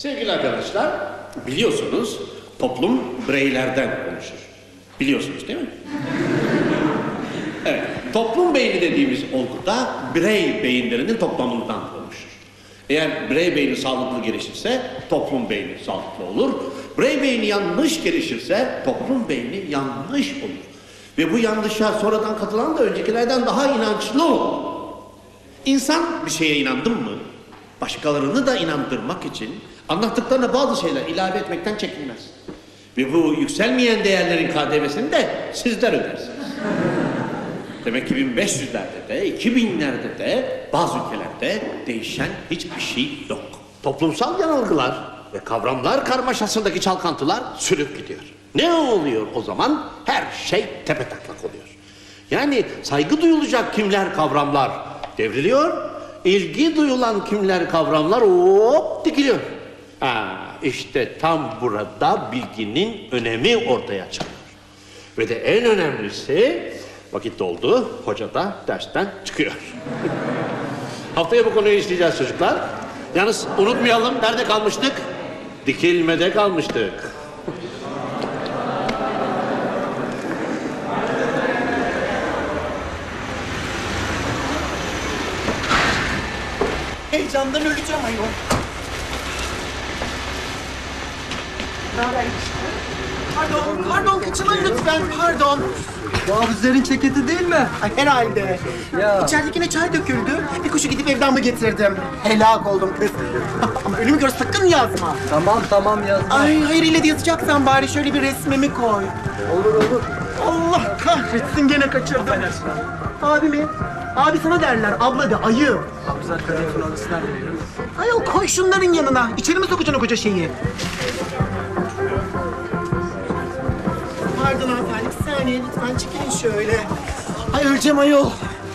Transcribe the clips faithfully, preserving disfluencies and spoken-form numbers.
Sevgili arkadaşlar, biliyorsunuz toplum bireylerden oluşur. Biliyorsunuz değil mi? Evet, toplum beyni dediğimiz olgu da birey beyinlerinin toplamından oluşur. Eğer birey beyni sağlıklı gelişirse toplum beyni sağlıklı olur. Birey beyni yanlış gelişirse toplum beyni yanlış olur. Ve bu yanlışa sonradan katılan da öncekilerden daha inançlı olur. İnsan bir şeye inandın mı, başkalarını da inandırmak için anlattıklarına bazı şeyler ilave etmekten çekinmez. Ve bu yükselmeyen değerlerin K D V'sini de sizler ödersiniz. Demek ki bin beş yüzlerde de, iki binlerde de bazı ülkelerde değişen hiçbir şey yok. Toplumsal yanılgılar ve kavramlar karmaşasındaki çalkantılar sürüp gidiyor. Ne oluyor o zaman? Her şey tepetaklak oluyor. Yani saygı duyulacak kimler kavramlar devriliyor, ilgi duyulan kimler kavramlar hop dikiliyor. Ha, işte tam burada bilginin önemi ortaya çıkıyor. Ve de en önemlisi vakit doldu, hoca da dersten çıkıyor. Haftaya bu konuyu işleyeceğiz çocuklar. Yalnız unutmayalım, nerede kalmıştık? Dikilmede kalmıştık. Heyecandan öleceğim ayol. Pardon, pardon kaçılın lütfen, pardon. Bu Abuzer'in ceketi değil mi? Ay, herhalde. Ya. İçeridekine çay döküldü. Bir koşu gidip evden mi getirdim? Helak oldum kız. Ama önümü gör sakın yazma. Tamam tamam yazma. Ay hayır ile de yazacaksan bari şöyle bir resmimi koy. Olur olur. Allah kahretsin gene kaçırdım. Abi mi? Abi sana derler, abla de ayı. Abuzer kadeh falan ister miyim? Ayol koy şunların yanına. İçeri mi sokacaksın o koca şeyi? Pardon hanımefendi, bir saniye lütfen çekilin şöyle. Ay öleceğim ayol.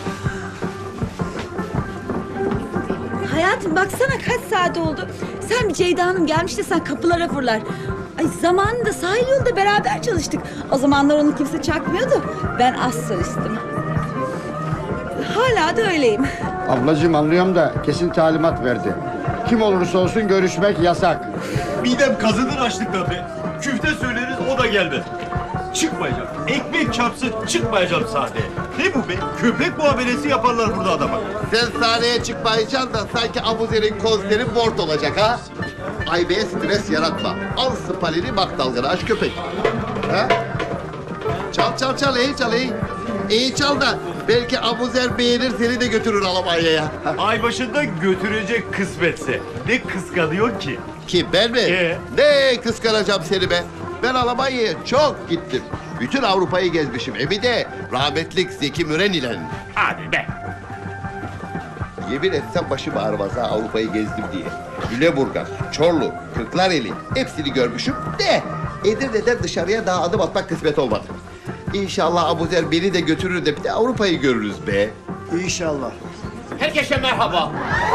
Hayatım baksana kaç saat oldu. Sen bir Ceyda Hanım gelmiş de sen kapılara fırlar. Ay zamanında sahil yolda beraber çalıştık. O zamanlar onu kimse çakmıyordu. Ben az solistim. Hala da öyleyim. Ablacığım anlıyorum da kesin talimat verdi. Kim olursa olsun görüşmek yasak. Midem kazınır açlıktan be. Küfte söyleriz o da gelmez. Çıkmayacağım. Ekmek çarpsın çıkmayacağım sahneye. Ne bu be? Köpek muamelesi yaparlar burada adama. Sen sahneye çıkmayacaksın da sanki Abuzer'in konseri bort olacak ha? Ay be stres yaratma. Al spalini bak dalgana aç köpek. Ha? Çal çal çal iyi çal iyi. İyi çal da belki Abuzer beğenir seni de götürür Almanya'ya. Ay başında götürecek kısmetse. Ne kıskanıyor ki? Kim ben mi? Ee? Ne kıskanacağım seni be? Ben Almanya'ya çok gittim. Bütün Avrupa'yı gezmişim. E bir de rahmetlik Zeki Müren ile. Hadi be. Yemin etsem başım ağrımaz ha Avrupa'yı gezdim diye. Lüleburgaz, Çorlu, Kırklareli hepsini görmüşüm de Edirne'den dışarıya daha adım atmak kısmet olmadı. İnşallah Abuzer beni de götürür de bir de Avrupa'yı görürüz be. İnşallah. Herkese merhaba.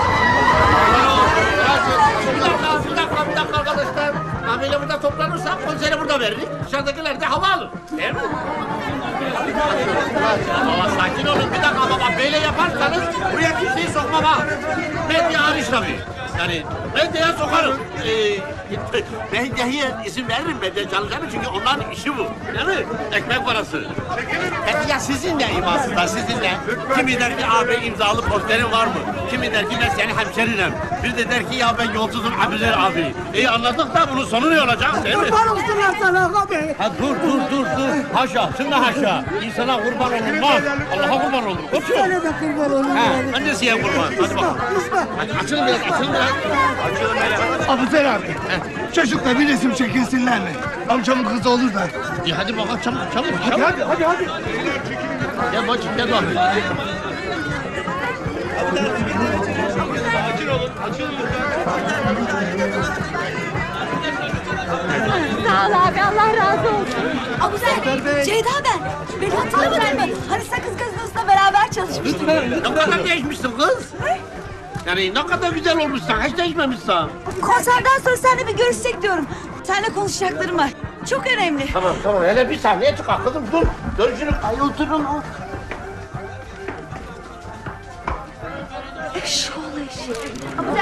Bir dakika, bir dakika, bir dakika arkadaşlar. Abiyle burada toplanırsak konseri burada veririz. Dışarıdakiler de hava alır. Değil mi? Ama sakin olun bir dakika ama bak böyle yaparsanız buraya kimseyi sokmam ha. Medya hariç tabii. Yani medyaya sokarım. Ee, medyaya izin veririm medya çalışanı çünkü onların işi bu. Değil mi? Ekmek parası. Peki ya sizin ne imansızlar sizinle? Kimi der ki abi imzalı posterin var mı? Kimi der ki ben senin hemşerinim. Bir de der ki ya ben yolsuzum Abuzer abi. İyi anladık da bunun sonu ne olacak değil mi? Kurban olsunlar sana abi. Ha dur dur dur dur. Haşa, şimdi haşa. İnsana kurban olunmaz. Allah'a kurban olur. Koçum. Sana da kurban olun. Ha, ben de size kurban. Hadi bakalım. Hadi açılın biraz, açılın biraz. Açılın böyle. Abuzer abi. Çocukla bir resim çekilsinler mi? Amcamın kızı olur da. İyi hadi bakalım çabuk çabuk çabuk. Hadi hadi hadi. Gel bacım gel bakayım. Açın olun, açın lütfen. Sağ ol abi Allah razı olsun. Abuzer, Ceyda ben. Beni hatırlamadın mı? Hani sakız gazinosunda beraber çalışmıştık. Ne kadar değişmişsin kız. Yani ne kadar güzel olmuşsun, hiç değişmemişsin. Konserden sonra seninle bir görüşecek diyorum. Seninle konuşacaklarım var. Çok önemli. Tamam tamam hele bir sahneye çıkar kızım dur. Görüşürüz. Ay oturun. Eşşoğlu eşek. Abuzer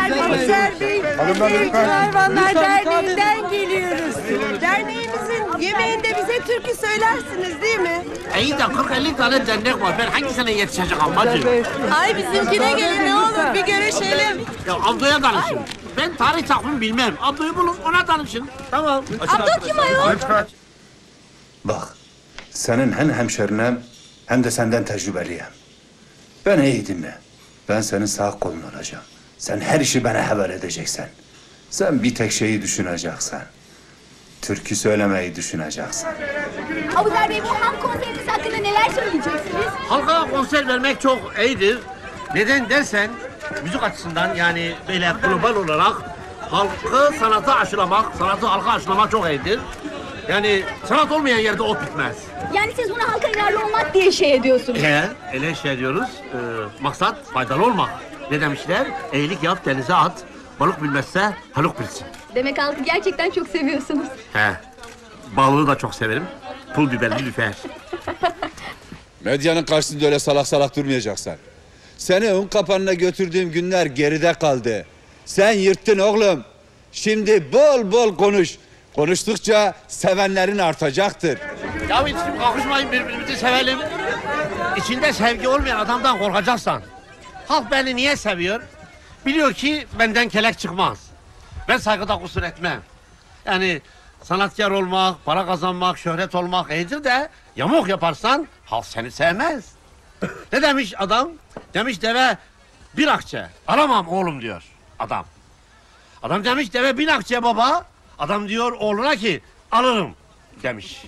Komiser Bey, Sevgili Hayvanlar Derneği'nden geliyoruz. Derneğimizin yemeğinde bize türkü söylersiniz değil mi? İyi de kırk elli tane dernek var. Ben hangisine yetişecek amacım? Ay bizimkine gelin ne olur bir görüşelim. Ya Abdo'ya danışın. Ben tarih takvim bilmem. Abdo'yu bulun ona danışın. Tamam. Abla kim ayol? Bak, senin hem hemşerinem hem de senden tecrübeliyim. Beni iyi dinle. Ben senin sağ kolun olacağım. Sen her işi bana haber edeceksin. Sen bir tek şeyi düşüneceksin. Türkü söylemeyi düşüneceksin. Abuzer Bey, bu ham konseriniz hakkında neler söyleyeceksiniz? Halka konser vermek çok iyidir. Neden dersen, müzik açısından yani böyle global olarak halkı sanata aşılamak, sanatı halka aşılamak çok iyidir. Yani sanat olmayan yerde ot bitmez. Yani siz buna halka yararlı olmak diye şey ediyorsunuz. He, öyle şey diyoruz. Ee, maksat faydalı olmak. Ne demişler? İyilik yap, denize at. Balık bilmezse haluk bilsin. Demek halkı gerçekten çok seviyorsunuz. He, balığı da çok severim. Pul biberli lüfer. Medyanın karşısında öyle salak salak durmayacaksın. Seni un kapanına götürdüğüm günler geride kaldı. Sen yırttın oğlum. Şimdi bol bol konuş. Konuştukça sevenlerin artacaktır. Ya hiç kalkışmayın, birbirimizi sevelim. İçinde sevgi olmayan adamdan korkacaksan. Halk beni niye seviyor? Biliyor ki benden kelek çıkmaz. Ben saygıda kusur etmem. Yani sanatkar olmak, para kazanmak, şöhret olmak iyidir de yamuk yaparsan halk seni sevmez. Ne demiş adam? Demiş deve bir akçe. Alamam oğlum diyor adam. Adam demiş deve bin akçe baba. Adam diyor oğluna ki alırım demiş.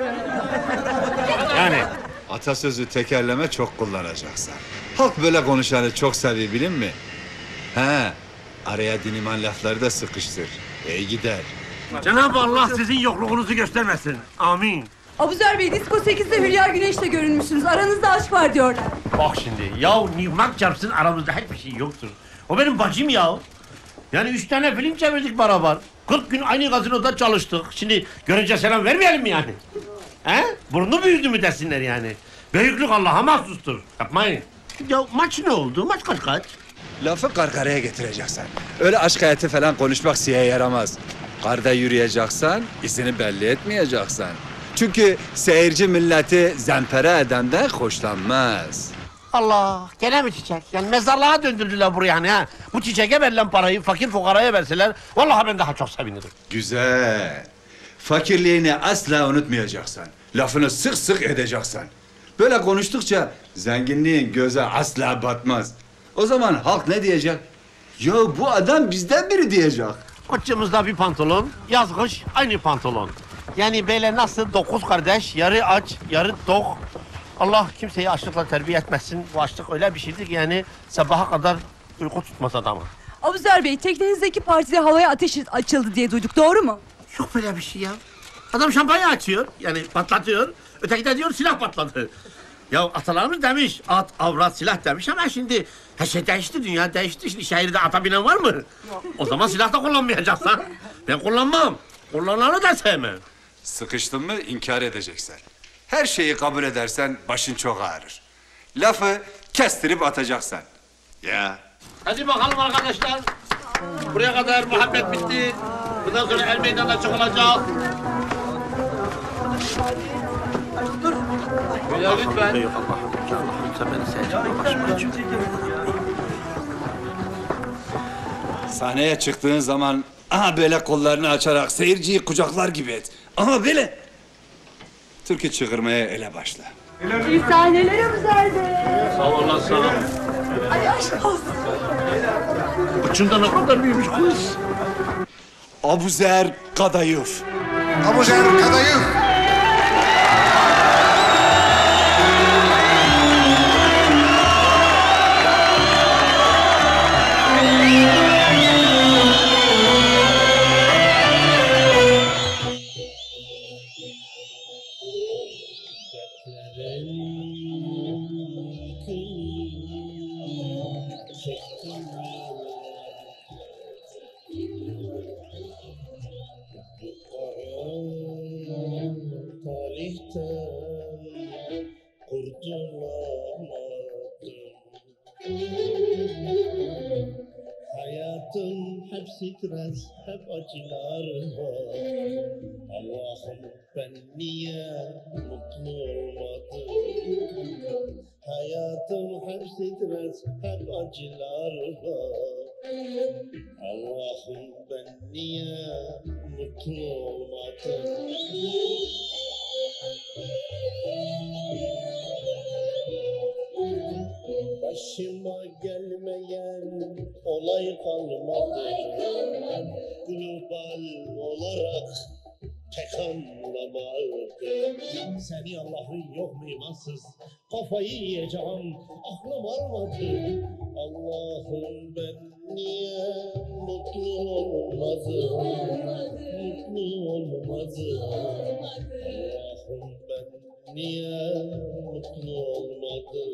Yani Atasözü tekerleme çok kullanacaksın. Halk böyle konuşanı çok seviyor bilin mi? He, araya din iman lafları da sıkıştır. İyi gider. Cenab-ı Allah sizin yokluğunuzu göstermesin. Amin. Abuzer Bey, Disko sekizde Hülya Güneş'le görünmüşsünüz. Aranızda aşk var diyorlar. Bak şimdi ya nimet çarpsın aramızda hiçbir şey yoktur. O benim bacım ya. Yani üç tane film çevirdik beraber. Kırk gün aynı gazinoda çalıştık. Şimdi görünce selam vermeyelim mi yani? He? Burnu büyüdü mü desinler yani. Büyüklük Allah'a mahsustur. Yapmayın. Ya maç ne oldu? Maç kaç kaç? Lafı karkaraya getireceksin. Öyle aşk hayatı falan konuşmak size yaramaz. Karda yürüyeceksen, izini belli etmeyeceksin. Çünkü seyirci milleti zempere edenden hoşlanmaz. Allah, gene mi çiçek? Yani mezarlığa döndürdüler buraya yani ha. Bu çiçeğe verilen parayı fakir fukaraya verseler, vallahi ben daha çok sevinirim. Güzel. Fakirliğini asla unutmayacaksın. Lafını sık sık edeceksin. Böyle konuştukça zenginliğin göze asla batmaz. O zaman halk ne diyecek? Ya bu adam bizden biri diyecek. Koçumuzda bir pantolon, yaz kış aynı pantolon. Yani böyle nasıl dokuz kardeş, yarı aç, yarı tok. Allah kimseyi açlıkla terbiye etmesin. Bu açlık öyle bir şeydir ki yani sabaha kadar uyku tutmaz adamı. Abuzer Bey, teknenizdeki partide havaya ateş açıldı diye duyduk, doğru mu? Yok böyle bir şey ya. Adam şampanya açıyor, yani patlatıyor. Öteki de diyor silah patladı. Ya atalarımız demiş, at, avrat, silah demiş ama şimdi her şey değişti, dünya değişti. Şimdi şehirde ata binen var mı? Yok. O zaman silah da kullanmayacaksan. Ben kullanmam. Kullananı da sevmem. Sıkıştın mı inkar edeceksin. Her şeyi kabul edersen başın çok ağrır. Lafı kestirip atacaksın. Ya. Hadi bakalım arkadaşlar. Buraya kadar muhabbet bitti. Bundan sonra el meydana çıkılacak. Dur. Ya lütfen. Yok Allah'ım. Lütfen beni seveceğim. Sahneye çıktığın zaman aha böyle kollarını açarak seyirciyi kucaklar gibi et. Aha böyle. Türkü çığırmaya ele başla. İyi sahneler Abuzer Bey. Sağ olasın. Ay aşk olsun. Uçunda ne kadar büyümüş kız. Abuzer Kadayıf. Abuzer Kadayıf. Thank you. stres, hep acılar var. Allah'ım ben niye mutlu olmadım? Hayatım hep stres, hep acılar var. Allah'ım ben niye mutlu olmadım? Başıma gelmeyen olay kalmadı. Global olarak pek anlamadım. Seni Allah'ın yok mu imansız? Kafayı yiyeceğim, aklım almadı. Allah'ım ben niye mutlu olmadım? Mutlu olmadım. Allah'ım ben niye mutlu olmadım?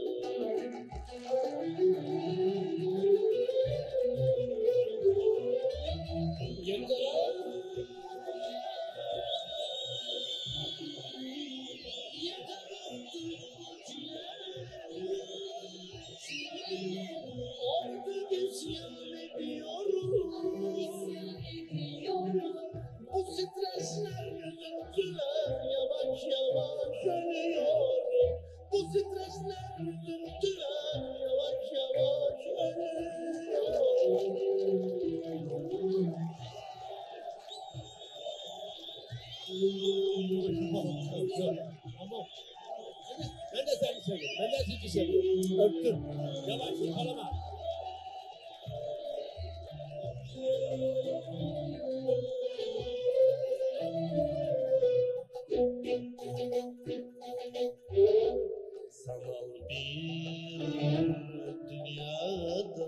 Bu stresler üzüntüler yavaş yavaş ölüyorum. Bu stresler üzüntüler yavaş yavaş ölüyorum. Ama ben de seni seviyorum. Ben de sizi seviyorum. Öptüm. Yavaş yakalama. Sanal bir dünyada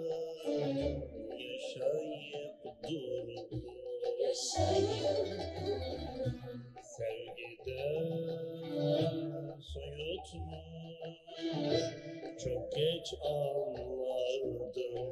yaşayıp durdum. Sevgiden soyutmuş, çok geç anladım.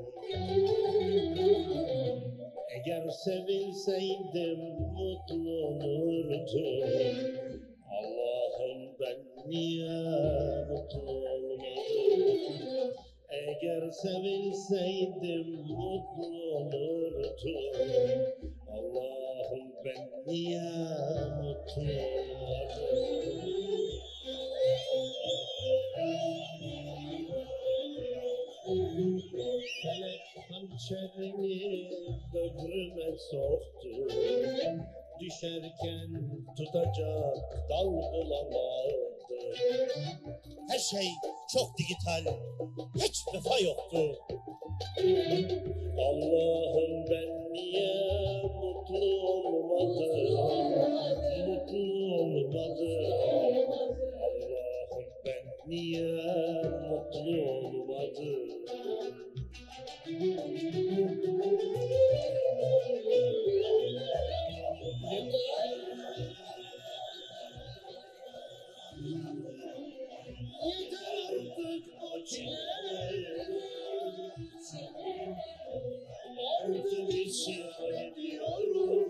Eğer sevilseydim mutlu olurdum. Allah'ım ben niye mutlu olmadım? Eğer sevilseydim mutlu olurdum. Allah'ım ben niye mutlu olmadım? Felek hançerini böğrüme soktu. Düşerken tutacak dal bulamadım. Her şey çok dijital, hiç vefa yoktu. Allah'ım ben niye mutlu olmadım? Mutlu olmadım. Allah'ım ben niye mutlu olmadım? Yeter artık o çile, artık isyan ediyorum.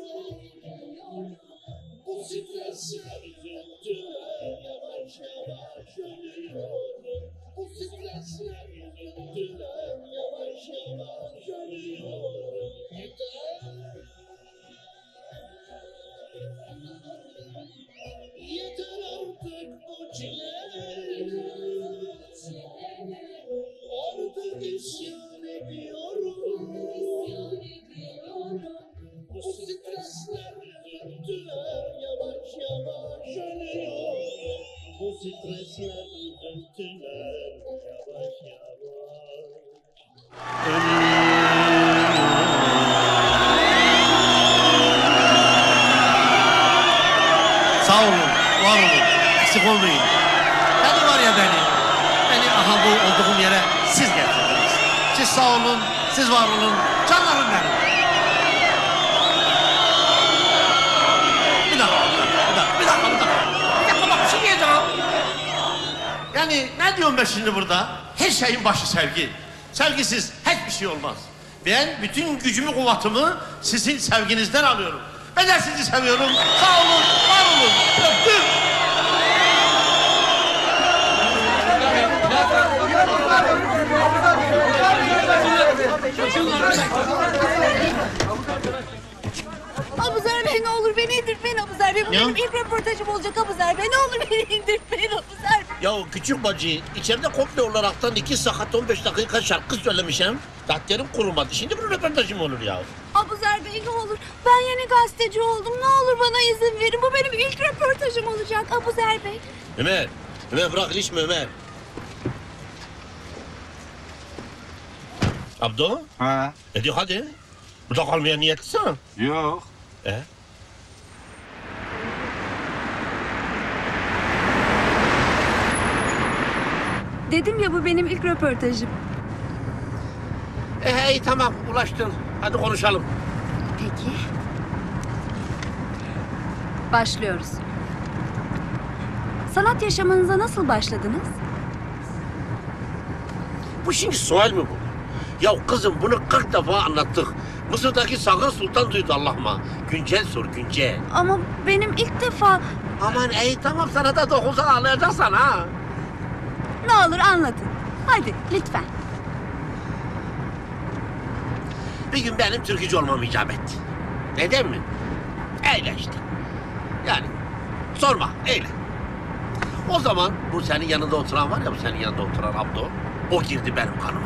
Bu stresler üzüntüler yavaş yavaş ölüyorum. Bu stresler üzüntüler yavaş yavaş ölüyorum. Yeter. Yeter artık o çile, artık isyan ediyorum. Bu stresler üzüntüler yavaş yavaş ölüyor. Bu stresler üzüntüler yavaş yavaş ölüyor. Sağ olun, var olun, eksik olmayın. Yani var ya beni, beni aha bu olduğum yere siz getirdiniz. Siz sağ olun, siz var olun, canlarım benim. Bir dakika, bir dakika, bir dakika, bir dakika. Bir dakika bak, bir şey diyeceğim. Yani ne diyorum ben şimdi burada? Her şeyin başı sevgi. Sevgisiz hiçbir şey olmaz. Ben bütün gücümü, kuvvetimi sizin sevginizden alıyorum. Ben de sizi seviyorum. Sağ olun, var olun. Öptüm. Bey ne olur beni indirtmeyin Abuzer Bey. Bu benim ilk röportajım olacak Abuzer Bey. Ne olur beni indirtmeyin Abuzer Bey. Ya küçük bacı, içeride komple olaraktan iki saat on beş dakika şarkı söylemişim. Tatlarım kurumadı. Şimdi bu röportajım olur ya. Abuzer Bey ne olur. Ben yeni gazeteci oldum. Ne olur bana izin verin. Bu benim ilk röportajım olacak Abuzer Bey. Ömer, Ömer bırak ilişme Ömer. Abdo? Ha? E diyor hadi. Burada kalmaya niyetlisin. Yok. E? Dedim ya bu benim ilk röportajım. E iyi tamam ulaştın. Hadi konuşalım. Peki. Başlıyoruz. Sanat yaşamınıza nasıl başladınız? Bu şimdi sual mi bu? Ya kızım bunu kırk defa anlattık. Mısır'daki Sakın Sultan duydu Allah'ıma. Güncel sor güncel. Ama benim ilk defa... Aman iyi tamam sana da dokunsan anlayacaksın ha. Ne olur anlatın. Hadi lütfen. Bir gün benim türkücü olmam icap etti. Neden mi? Öyle işte. Yani sorma öyle. O zaman bu senin yanında oturan var ya, bu senin yanında oturan Abdo. O girdi benim kanıma.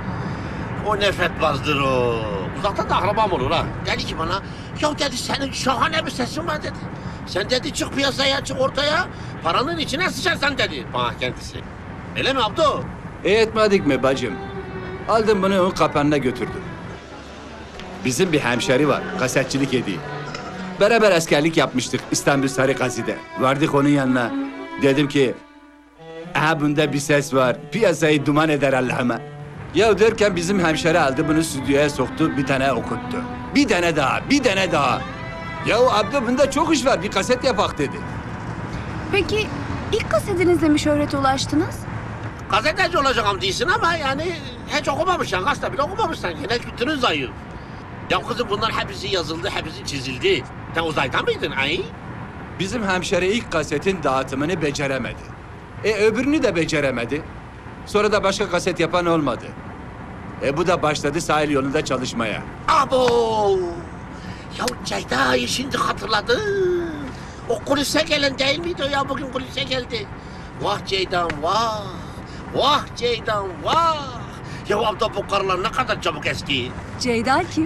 O nefretbazdır o. Uzaktan da akrabam olur ha. Dedi ki bana, ya dedi senin şahane bir sesin var dedi. Sen dedi çık piyasaya, çık ortaya. Paranın içine sıçarsan dedi bana kendisi. Öyle mi Abdo? İyi etmedik mi bacım? Aldım bunu onun kapanına götürdüm. Bizim bir hemşeri var, kasetçilik ediyor. Beraber askerlik yapmıştık İstanbul Sarıgazi'de. Vardık onun yanına. Dedim ki, aha bunda bir ses var, piyasayı duman eder Allah'ıma. Ya derken bizim hemşeri aldı bunu stüdyoya soktu, bir tane okuttu. Bir tane daha, bir tane daha. Ya abla bunda çok iş var, bir kaset yapak dedi. Peki ilk kasetinizle mi şöhrete ulaştınız? Gazeteci olacağım değilsin ama yani hiç okumamışsın, gazete bile okumamışsın. Yine kültürün zayıf. Ya kızım bunlar hepsi yazıldı, hepsi çizildi. Sen uzaydan mıydın ay? Bizim hemşeri ilk kasetin dağıtımını beceremedi. E öbürünü de beceremedi. Sonra da başka kaset yapan olmadı. E bu da başladı sahil yolunda çalışmaya. Abo! Ya Ceyda'yı şimdi hatırladım. O kulise gelen değil miydi o ya, bugün kulise geldi. Vah Ceyda'm vah! Vah Ceyda'm vah! Ya abla bu karılar ne kadar çabuk eski. Ceyda kim?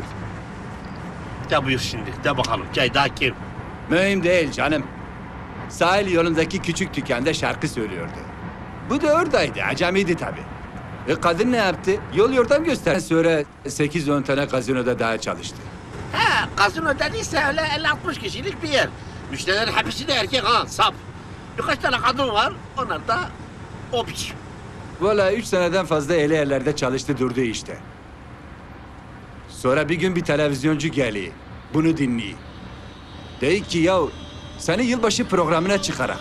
De buyur şimdi, de bakalım Ceyda kim? Mühim değil canım. Sahil yolundaki küçük dükkanda şarkı söylüyordu. Bu da oradaydı, acemiydi tabii. E kadın ne yaptı? Yol yordam göster. Sonra sekiz on tane gazinoda daha çalıştı. He, gazino dediyse öyle elli altmış kişilik bir yer. Müşterilerin hepsi de erkek ha, sap. Birkaç tane kadın var, onlar da o biçim. Vallahi üç seneden fazla öyle yerlerde çalıştı durdu işte. Sonra bir gün bir televizyoncu geliyor. Bunu dinliyor. Dey ki ya seni yılbaşı programına çıkarak.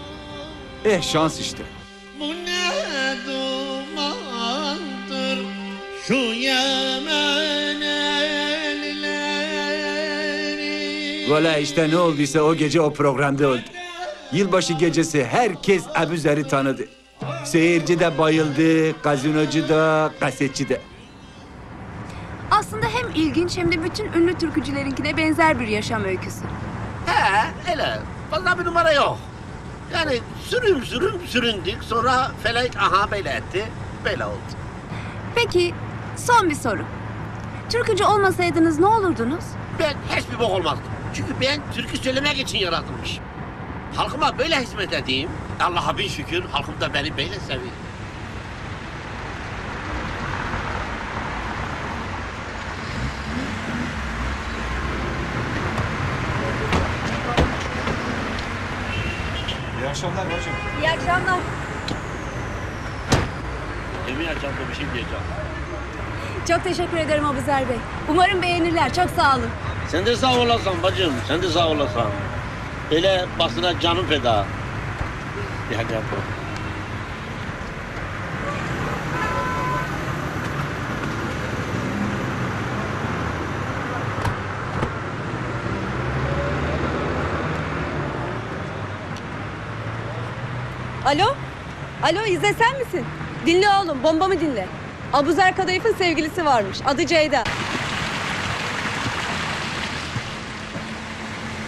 Eh şans işte. Bu ne dumandır şu Yemen elleri. Valla işte ne olduysa o gece o programda oldu. Yılbaşı gecesi herkes Abuzer'i tanıdı. Seyirci de bayıldı, gazinocu da, kasetçi de. Aslında hem ilginç hem de bütün ünlü türkücülerinkine benzer bir yaşam öyküsü. He, öyle. Fazla bir numara yok. Yani sürüm sürüm süründük, sonra felek aha böyle etti, böyle oldu. Peki son bir soru. Türkücü olmasaydınız ne olurdunuz? Ben hiçbir bok olmazdım. Çünkü ben türkü söylemek için yaratılmışım. Halkıma böyle hizmet edeyim. Allah'a bin şükür halkım da beni böyle seviyor. İyi akşamlar bacım. İyi akşamlar. Yemin edeceğim de bir şey diyeceğim. Çok teşekkür ederim Abuzer Bey. Umarım beğenirler. Çok sağ olun. Sen de sağ olasın bacım, sen de sağ olasın. Böyle basına canım feda. Bir hadi yapalım. Alo? Alo İzzet sen misin? Dinle oğlum, bombamı dinle. Abuzer Kadayıf'ın sevgilisi varmış. Adı Ceyda.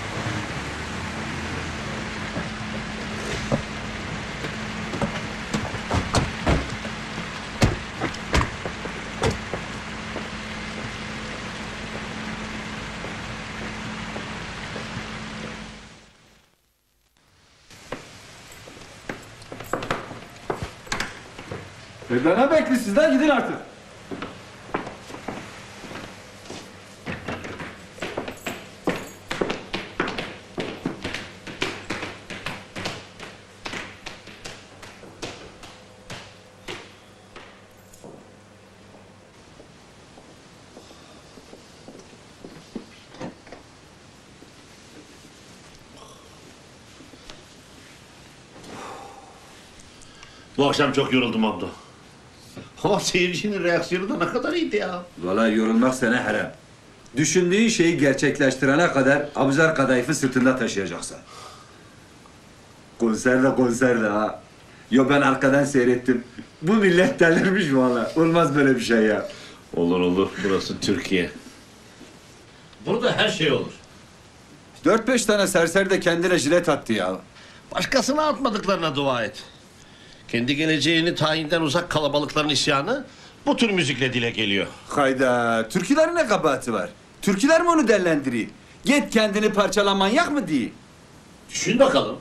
Evde ne bekliyorsunuz lan? Gidin artık. Bu akşam çok yoruldum Abdo. Ama seyircinin reaksiyonu da ne kadar iyiydi ya. Vallahi yorulmak sana haram. Düşündüğün şeyi gerçekleştirene kadar Abuzer kadayıfı sırtında taşıyacaksın. Konser de konser de ha. Yo ben arkadan seyrettim. Bu millet delirmiş vallahi. Olmaz böyle bir şey ya. Olur olur. Burası Türkiye. Burada her şey olur. Dört beş tane serseri de kendine jilet attı ya. Başkasına atmadıklarına dua et. Kendi geleceğini tayinden uzak kalabalıkların isyanı bu tür müzikle dile geliyor. Hayda, türkülerin ne kabahati var? Türküler mi onu dellendiriyor? Git kendini parçala manyak mı diye? Düşün bakalım.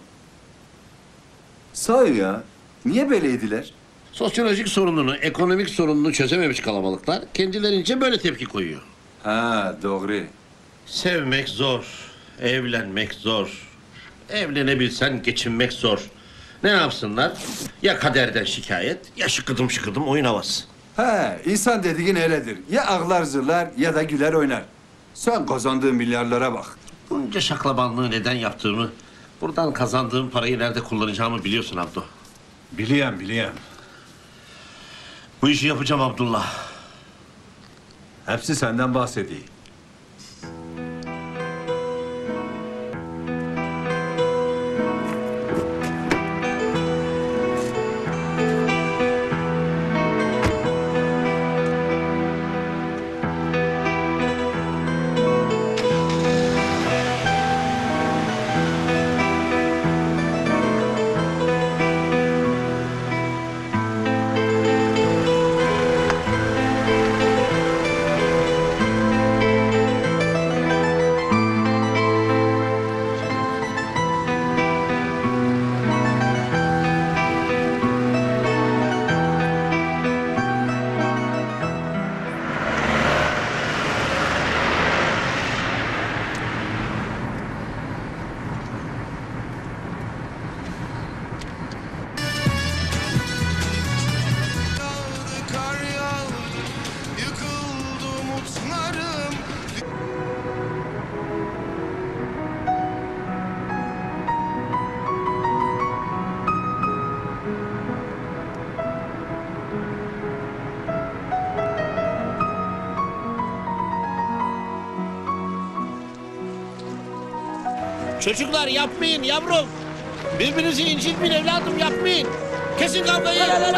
Sahi ya, niye böyleydiler? Sosyolojik sorununu, ekonomik sorununu çözememiş kalabalıklar kendilerince böyle tepki koyuyor. Ha, doğru. Sevmek zor, evlenmek zor. Evlenebilsen geçinmek zor. Ne yapsınlar? Ya kaderden şikayet, ya şıkıdım şıkıdım oyun havası. He, insan dediğin öyledir. Ya ağlar zırlar ya da güler oynar. Sen kazandığın milyarlara bak. Bunca şaklabanlığı neden yaptığımı, buradan kazandığım parayı nerede kullanacağımı biliyorsun Abdo. Biliyorum, biliyorum. Bu işi yapacağım Abdullah. Hepsi senden bahsediyor. Çocuklar yapmayın yavrum. Birbirinizi incitmeyin evladım yapmayın. Kesin kavgayı.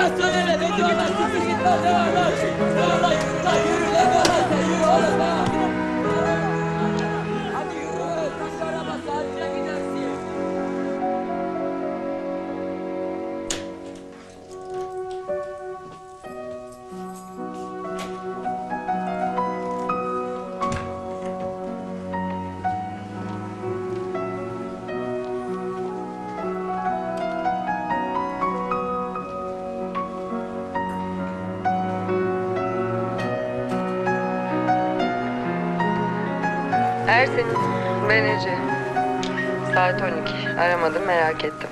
Ersin, ben Ece. Saat on iki. Aramadım, merak ettim.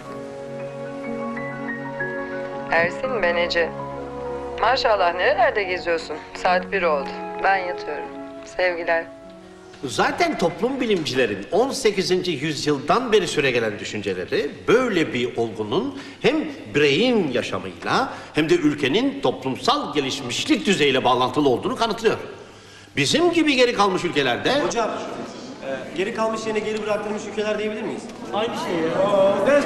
Ersin, ben Ece. Maşallah nerelerde geziyorsun? Saat bir oldu. Ben yatıyorum. Sevgiler. Zaten toplum bilimcilerin on sekizinci yüzyıldan beri süregelen düşünceleri böyle bir olgunun hem bireyin yaşamıyla hem de ülkenin toplumsal gelişmişlik düzeyiyle bağlantılı olduğunu kanıtlıyor. Bizim gibi geri kalmış ülkelerde... Hocam, e, geri kalmış yerine geri bıraktırmış ülkeler diyebilir miyiz? Aynı şey ya. Aa, ders.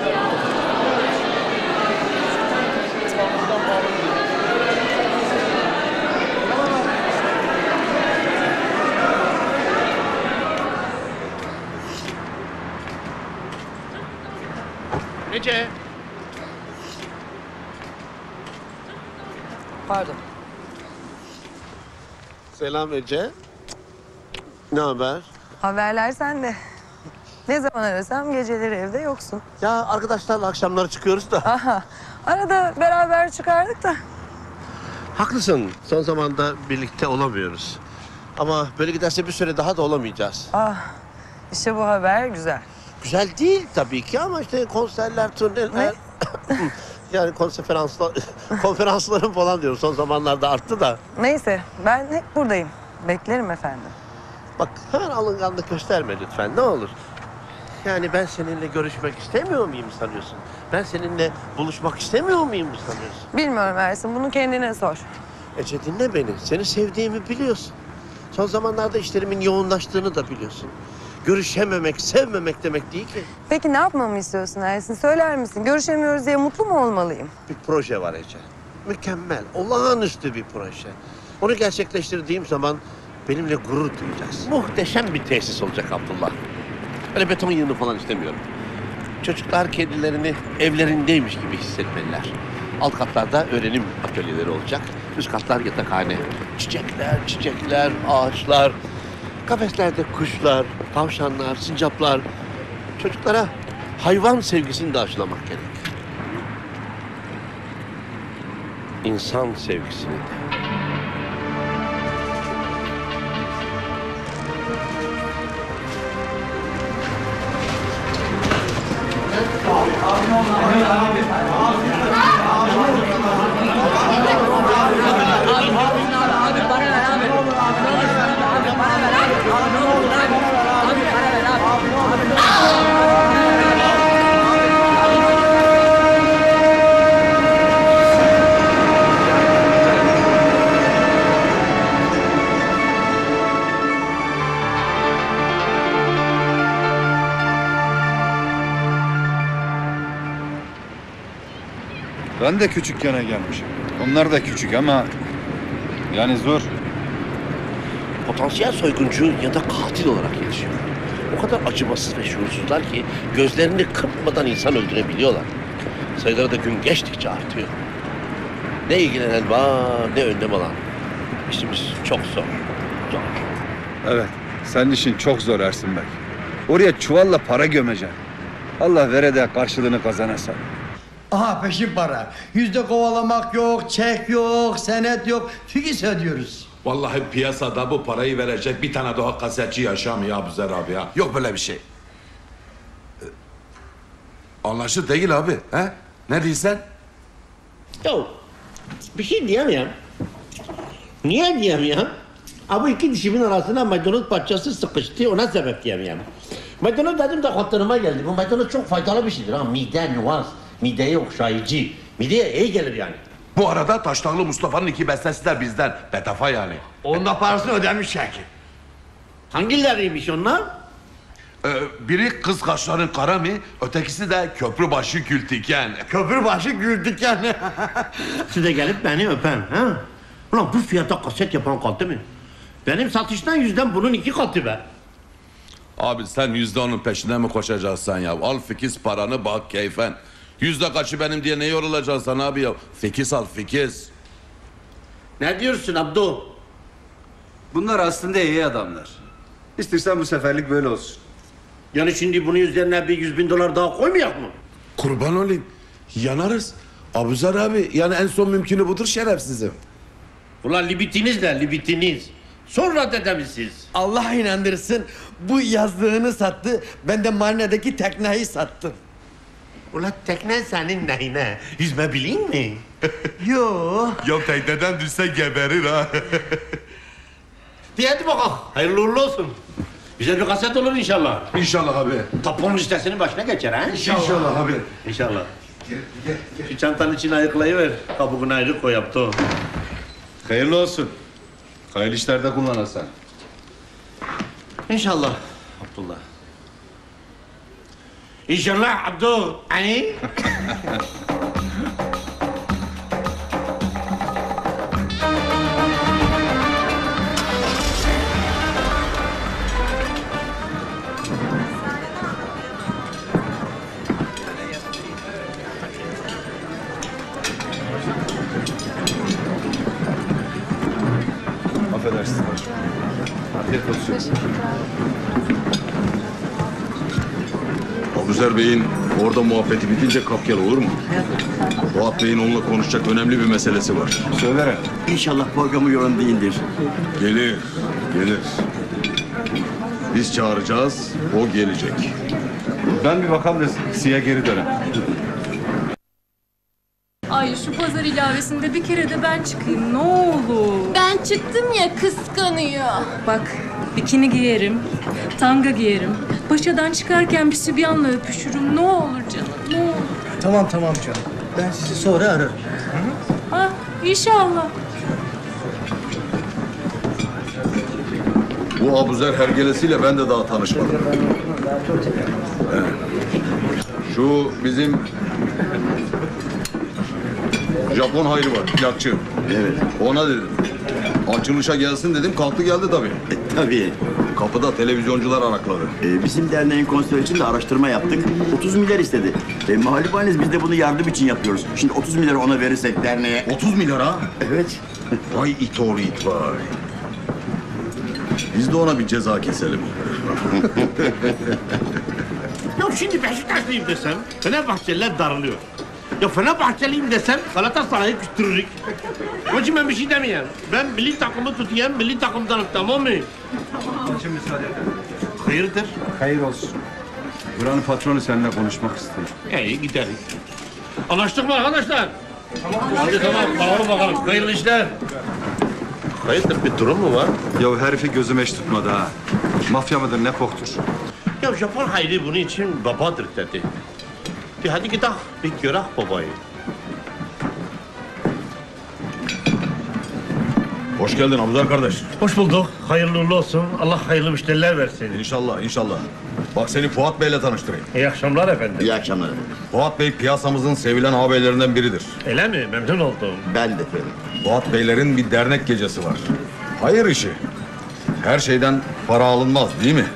Ece. Pardon. Selam Ece. Ne haber? Haberler sende. Ne zaman arasam geceleri evde yoksun. Ya arkadaşlarla akşamları çıkıyoruz da. Aha. Arada beraber çıkardık da Haklısın. Son zamanda birlikte olamıyoruz. Ama böyle giderse bir süre daha da olamayacağız. Ah, işte bu haber güzel. Güzel değil tabii ki ama işte konserler, turneler... yani konferanslar, konferanslarım falan diyorum. Son zamanlarda arttı da. Neyse, ben hep buradayım. Beklerim efendim. Bak hemen alınganlık gösterme lütfen ne olur. Yani ben seninle görüşmek istemiyor muyum sanıyorsun? Ben seninle buluşmak istemiyor muyum mu sanıyorsun? Bilmiyorum Ersin, bunu kendine sor. Ece dinle beni. Seni sevdiğimi biliyorsun. Son zamanlarda işlerimin yoğunlaştığını da biliyorsun. Görüşememek, sevmemek demek değil ki. Peki ne yapmamı istiyorsun Ersin? Söyler misin? Görüşemiyoruz diye mutlu mu olmalıyım? Bir proje var Ece. Mükemmel, olağanüstü bir proje. Onu gerçekleştirdiğim zaman benimle gurur duyacaksın. Muhteşem bir tesis olacak Abdullah. Öyle beton yığını falan istemiyorum. Çocuklar kendilerini evlerindeymiş gibi hissetmeliler. Alt katlarda öğrenim atölyeleri olacak. Üst katlar yatakhane. Çiçekler, çiçekler, ağaçlar. Kafeslerde kuşlar, tavşanlar, sincaplar. Çocuklara hayvan sevgisini de aşılamak gerek. İnsan sevgisini de. Ben de küçükken gelmişim. Onlar da küçük ama yani zor. Potansiyel soyguncu ya da katil olarak yetişiyor. O kadar acımasız ve şuursuzlar ki gözlerini kırpmadan insan öldürebiliyorlar. Sayıları da gün geçtikçe artıyor. Ne ilgilenen var ne önlem alan. İşimiz çok zor. Zor. Evet, senin işin çok zor Ersin Bey. Oraya çuvalla para gömeceksin. Allah vere de karşılığını kazanasın. Aha peşin para. Yüzde kovalamak yok, çek yok, senet yok. Figis ödüyoruz. Vallahi piyasada bu parayı verecek bir tane daha kasetçi yaşamıyor Abuzer abi ya. Yok böyle bir şey. Ee, Anlaşılır değil abi. He? Ne diyorsun? Yo, bir şey diyemiyorum. Niye diyemiyorum? Abi iki dişimin arasına maydanoz parçası sıkıştı, ona sebep diyemiyorum. Maydanoz dedim de hatırıma geldi. Bu maydanoz çok faydalı bir şeydir ha. Mide, nüans, mideye okşayıcı. Mideye iyi gelir yani. Bu arada Taşdağlı Mustafa'nın iki bestesi de bizden. Betafa yani. Onun da parasını ödemiş Şakir. Hangileriymiş onlar? Ee, biri Kız Kaşların Karami, ötekisi de Köprübaşı Gültiken. Köprübaşı Gültiken. Siz de gelip beni öpen ha? Ulan bu fiyata kaset yapan kaldı mı? Benim satıştan yüzden bunun iki katı be. Abi sen yüzde onun peşinden mi koşacaksın ya? Al fikiz paranı bak keyfen. Yüzde kaçı benim diye ne yorulacaksın abi ya? Fikiz al fikiz. Ne diyorsun Abdu? Bunlar aslında iyi adamlar. İstersen bu seferlik böyle olsun. Yani şimdi bunun üzerine bir yüz bin dolar daha koymayak mı? Kurban olayım. Yanarız. Abuzer abi yani en son mümkünü budur şerefsizim. Ulan libitinizle libitiniz. Sonra dedemizsiz. Allah inandırsın bu yazdığını sattı. Ben de marinedeki tekneyi sattım. Ulan tekne senin neyine? Yüzme bileyim mi? Yo. Ya tekneden düşse geberir ha. Bir hadi bakalım. Hayırlı uğurlu olsun. Güzel bir kaset olur inşallah. İnşallah abi. Taponun listesinin başına geçer ha? İnşallah abi. İnşallah. Şu çantanın içine ayıklayıver. Kabuğunu ayrı koy yaptı o. Hayırlı olsun. Hayırlı işlerde kullanasın. İnşallah Abdullah. İnşallah Abdul. Hani? Affedersin. Afiyet olsun. Abuzer Bey'in Orada muhabbeti bitince kap gel, olur mu? Fuat Bey'in onunla konuşacak önemli bir meselesi var. Söylerim. İnşallah programı yoğun değildir. Gelir, gelir. Biz çağıracağız, o gelecek. Ben bir bakalım da size geri dönem. Ay şu pazar ilavesinde bir kere de ben çıkayım ne olur. Ben çıktım ya kıskanıyor. Bak bikini giyerim, tanga giyerim. Paşadan çıkarken bir sübyanla öpüşürüm ne olur canım ne olur. Tamam tamam canım. Ben sizi sonra ararım. Ha inşallah. Bu Abuzer hergelesiyle ben de daha tanışmadım. Evet. Şu bizim Japon hayrı var, plakçı. Evet. Ona dedim. Açılışa gelsin dedim, kalktı geldi tabii. E, tabii. Kapıda televizyoncular arakladı. E, bizim derneğin konseri için de araştırma yaptık. otuz milyar istedi. E, Mahallibanez biz de bunu yardım için yapıyoruz. Şimdi otuz milyar ona verirsek derneğe... otuz milyar ha? Evet. Vay it oğlu it vay. Biz de ona bir ceza keselim. Ya şimdi Beşiktaşlıyım desem Fenerbahçeliler darılıyor. Ya Fenerbahçeliyim desem Galatasaray'ı küstürürük. Onun için ben bir şey demeyeyim. Ben milli takımı tutayım, milli takımdan tamam mı? Şimdi müsaade edin. Hayırdır? Hayır olsun. Buranın patronu seninle konuşmak istiyor. İyi gidelim. Anlaştık mı arkadaşlar? Tamam. Hadi tamam, bakalım bakalım. Hayırlı işler. Hayırdır, bir durum mu var? Ya herifi gözüm eş tutmadı ha. Mafya mıdır ne poktur? Ya Japon Hayri bunun için babadır dedi. Bir hadi gidelim, bir görek babayı. Hoş geldin Abuzer kardeş. Hoş bulduk. Hayırlı uğurlu olsun. Allah hayırlı müşteriler versin. İnşallah, inşallah. Bak seni Fuat Bey'le tanıştırayım. İyi akşamlar efendim. İyi akşamlar efendim. Fuat Bey piyasamızın sevilen ağabeylerinden biridir. Öyle mi? Memnun oldum. Ben de efendim. Fuat Beylerin bir dernek gecesi var. Hayır işi. Her şeyden para alınmaz değil mi?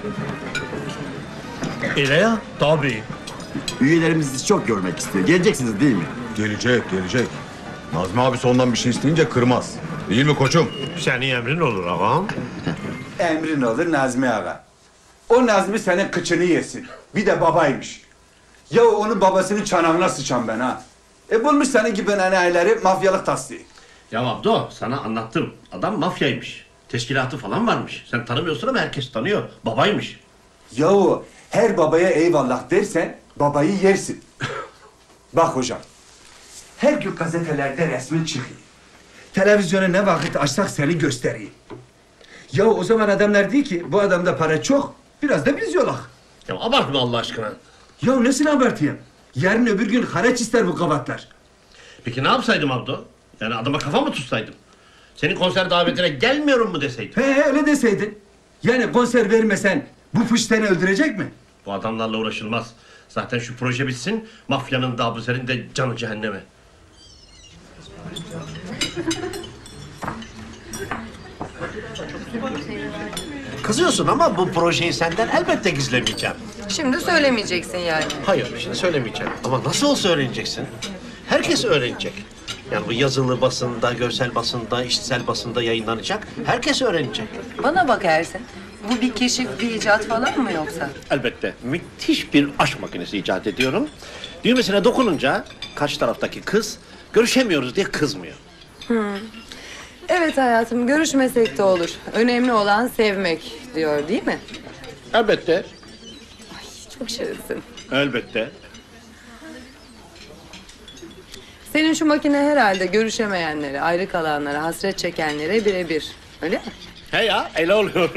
Öyle ya, tabii. Üyelerimiz sizi çok görmek istiyor. Geleceksiniz değil mi? Gelecek, gelecek. Nazmi abi ondan bir şey isteyince kırmaz. Değil mi koçum? Senin emrin olur ağam. Emrin olur Nazmi ağa. O Nazmi senin kıçını yesin. Bir de babaymış. Ya onun babasının çanağına sıçan ben ha. E bulmuş senin gibi enayileri mafyalık tasdiği. Ya Abdo, sana anlattım. Adam mafyaymış. Teşkilatı falan varmış. Sen tanımıyorsun ama herkes tanıyor. Babaymış. Yahu her babaya eyvallah dersen babayı yersin. Bak hocam. Her gün gazetelerde resmin çıkıyor. Televizyona ne vakit açsak seni gösteriyor. Ya o zaman adamlar diyor ki bu adamda para çok, biraz da biz yolak. Ya abartma Allah aşkına. Ya nesini abartayım? Yarın öbür gün haraç ister bu kavatlar. Peki ne yapsaydım Abdo? Yani adama kafa mı tutsaydım? Senin konser davetine gelmiyorum mu deseydim? He öyle deseydin. Yani konser vermesen bu fış seni öldürecek mi? Bu adamlarla uğraşılmaz. Zaten şu proje bitsin, mafyanın da Abuzer'in de canı cehenneme. Kızıyorsun ama bu projeyi senden elbette gizlemeyeceğim. Şimdi söylemeyeceksin yani. Hayır, şimdi söylemeyeceğim. Ama nasıl olsa öğreneceksin. Herkes öğrenecek. Yani bu yazılı basında, görsel basında, işitsel basında yayınlanacak. Herkes öğrenecek. Bana bak Ersin. Bu bir keşif, bir icat falan mı yoksa? Elbette. Müthiş bir aşk makinesi icat ediyorum. Düğmesine dokununca karşı taraftaki kız görüşemiyoruz diye kızmıyor. Hmm. Evet hayatım, görüşmesek de olur. Önemli olan sevmek diyor değil mi? Elbette. Ay, çok şirinsin. Elbette. Senin şu makine herhalde görüşemeyenlere, ayrı kalanlara, hasret çekenlere birebir. Öyle mi? He ya, öyle oluyor.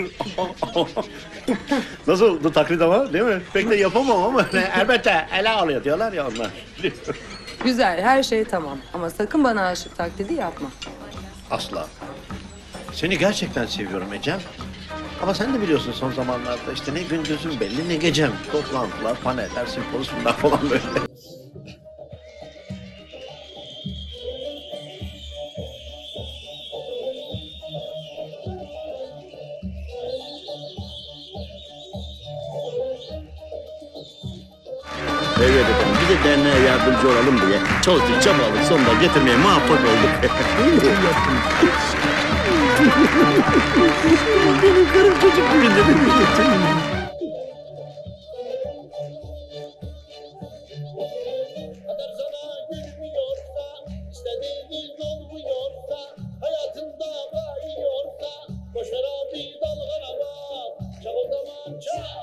Nasıl bu taklit ama değil mi? Pek de yapamam ama elbette ele alıyor diyorlar ya onlar. Güzel, her şey tamam. Ama sakın bana aşık taklidi yapma. Asla. Seni gerçekten seviyorum Ecem. Ama sen de biliyorsun son zamanlarda işte ne gündüzüm belli ne gecem. Toplantılar, paneller, simpozyumlar falan böyle. Evet efendim, bir de derneğe yardımcı olalım diye çalıştık, çabaladık, sonunda getirmeye muvaffak olduk. Değil mi? Benim karım çocuk bugün de beni getirmiyor.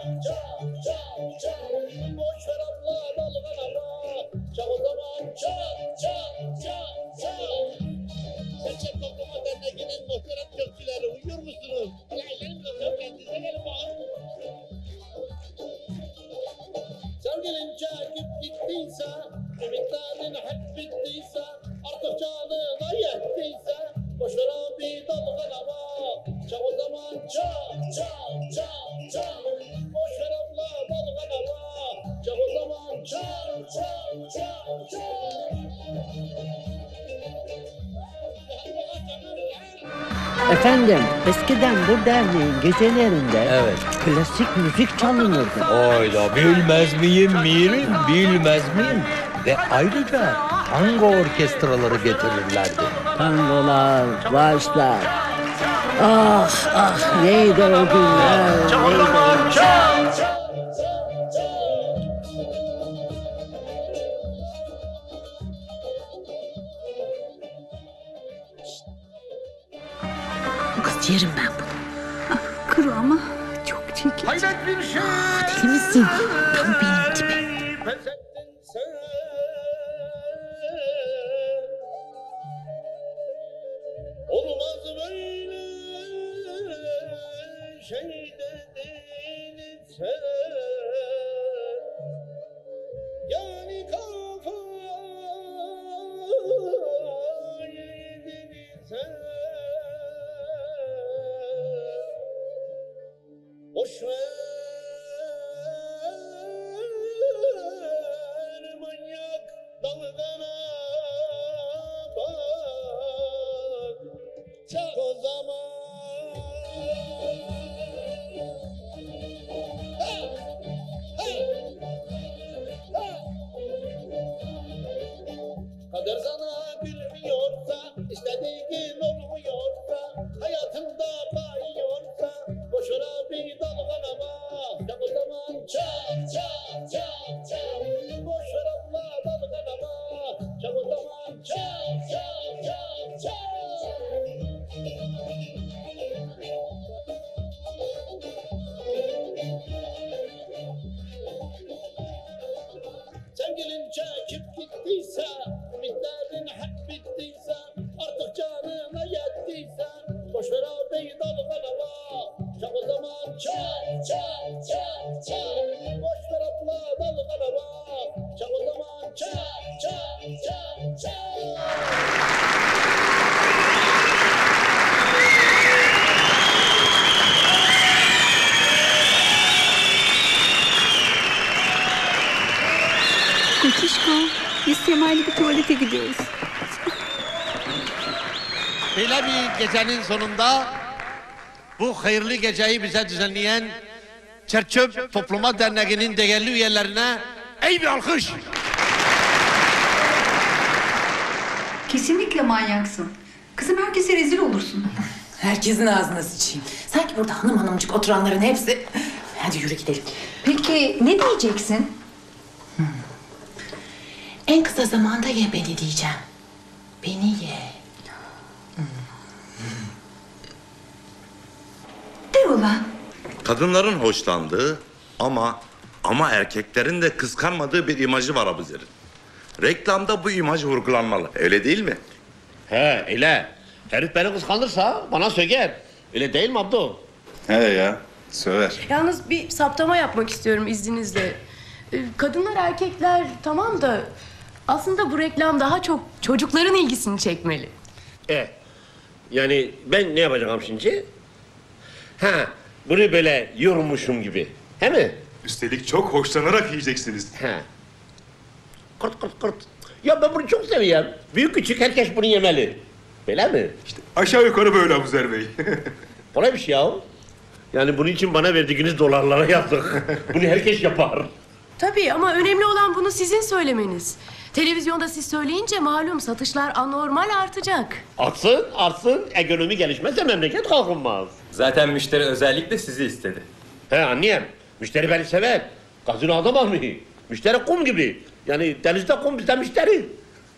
Sevgilin çekip gittiyse, ümitlerin hep bittiyse, artık canına yettiyse, boşver abi dalgalama. Çak o zaman çak, çak, çak, çak. Boşver abla dalgalama. Çak o zaman çak, çak, çak, çak. Efendim, eskiden bu derneğin gecelerinde klasik müzik çalınırdı. Hayda bilmez miyim Mirim, bilmez miyim? Ve ayrıca tango orkestraları getirirlerdi. Tangolar, valsler. Ah ah neydi o günler, neydi o günler. Kız yerim ben bunu. Ah, kuru ama çok çirkin. Hayret bir şey. Deli misin? Tam benim tipim. Olmaz böyle şey dedin sen. Yani kafayı yedin sen. Boş ver manyak dalgana bak. Çak o zaman. Ha! Ha! Ha! Kader sana gülmüyorsa, istediğin olmuyorsa, hayatında kayıyorsa, boşver abi dalgalama. Çak o zaman çak, çak, çak, çak. Boşver abla dalgalama. Çak o zaman çak, çak, çak, çak. Sevgilin çekip gittiyse, ümitlerin hep bittiyse, artık canına yettiyse, boşver abi dalgalama. Çak o zaman çak, çak, çak, çak. Boşver abla dalgalama. Çak o zaman çak, çak, çak, çak. Kotişko, biz Semay'la bir tuvalete gidiyoruz. Böyle bir gecenin sonunda bu hayırlı geceyi bize düzenleyen Çerçöp Topluma Derneği'nin değerli üyelerine ey bir alkış. Kesinlikle manyaksın. Kızım herkese rezil olursun. Herkesin ağzına sıçayım. Sanki burada hanım hanımcık oturanların hepsi... Hadi yürü gidelim. Peki ne diyeceksin? Hmm. En kısa zamanda ye beni diyeceğim. Beni ye. De ulan. Kadınların hoşlandığı ama ama erkeklerin de kıskanmadığı bir imajı var Abuzer'in. Reklamda bu imaj vurgulanmalı. Öyle değil mi? He öyle. Herif beni kıskanırsa bana söker. Öyle değil mi Abdo? He ya, söver. Yalnız bir saptama yapmak istiyorum izninizle. Ee, Kadınlar, erkekler tamam da aslında bu reklam daha çok çocukların ilgisini çekmeli. E, yani ben ne yapacağım şimdi? Ha, bunu böyle yormuşum gibi. He mi? Üstelik çok hoşlanarak yiyeceksiniz. He. Kırt kırt kırt. Ya ben bunu çok seviyorum. Büyük küçük herkes bunu yemeli. Böyle mi? İşte aşağı yukarı böyle Abuzer Bey. Kolay bir şey ya. Yani bunun için bana verdiğiniz dolarlara yazdık. Bunu herkes yapar. Tabii ama önemli olan bunu sizin söylemeniz. Televizyonda siz söyleyince malum satışlar anormal artacak. Artsın, artsın. Ekonomi gelişmezse memleket kalkınmaz. Zaten müşteri özellikle sizi istedi. He anlayayım. Müşteri beni sever. Gazino adam almıyor. Müşteri kum gibi. Yani denizde kum bizde müşteri.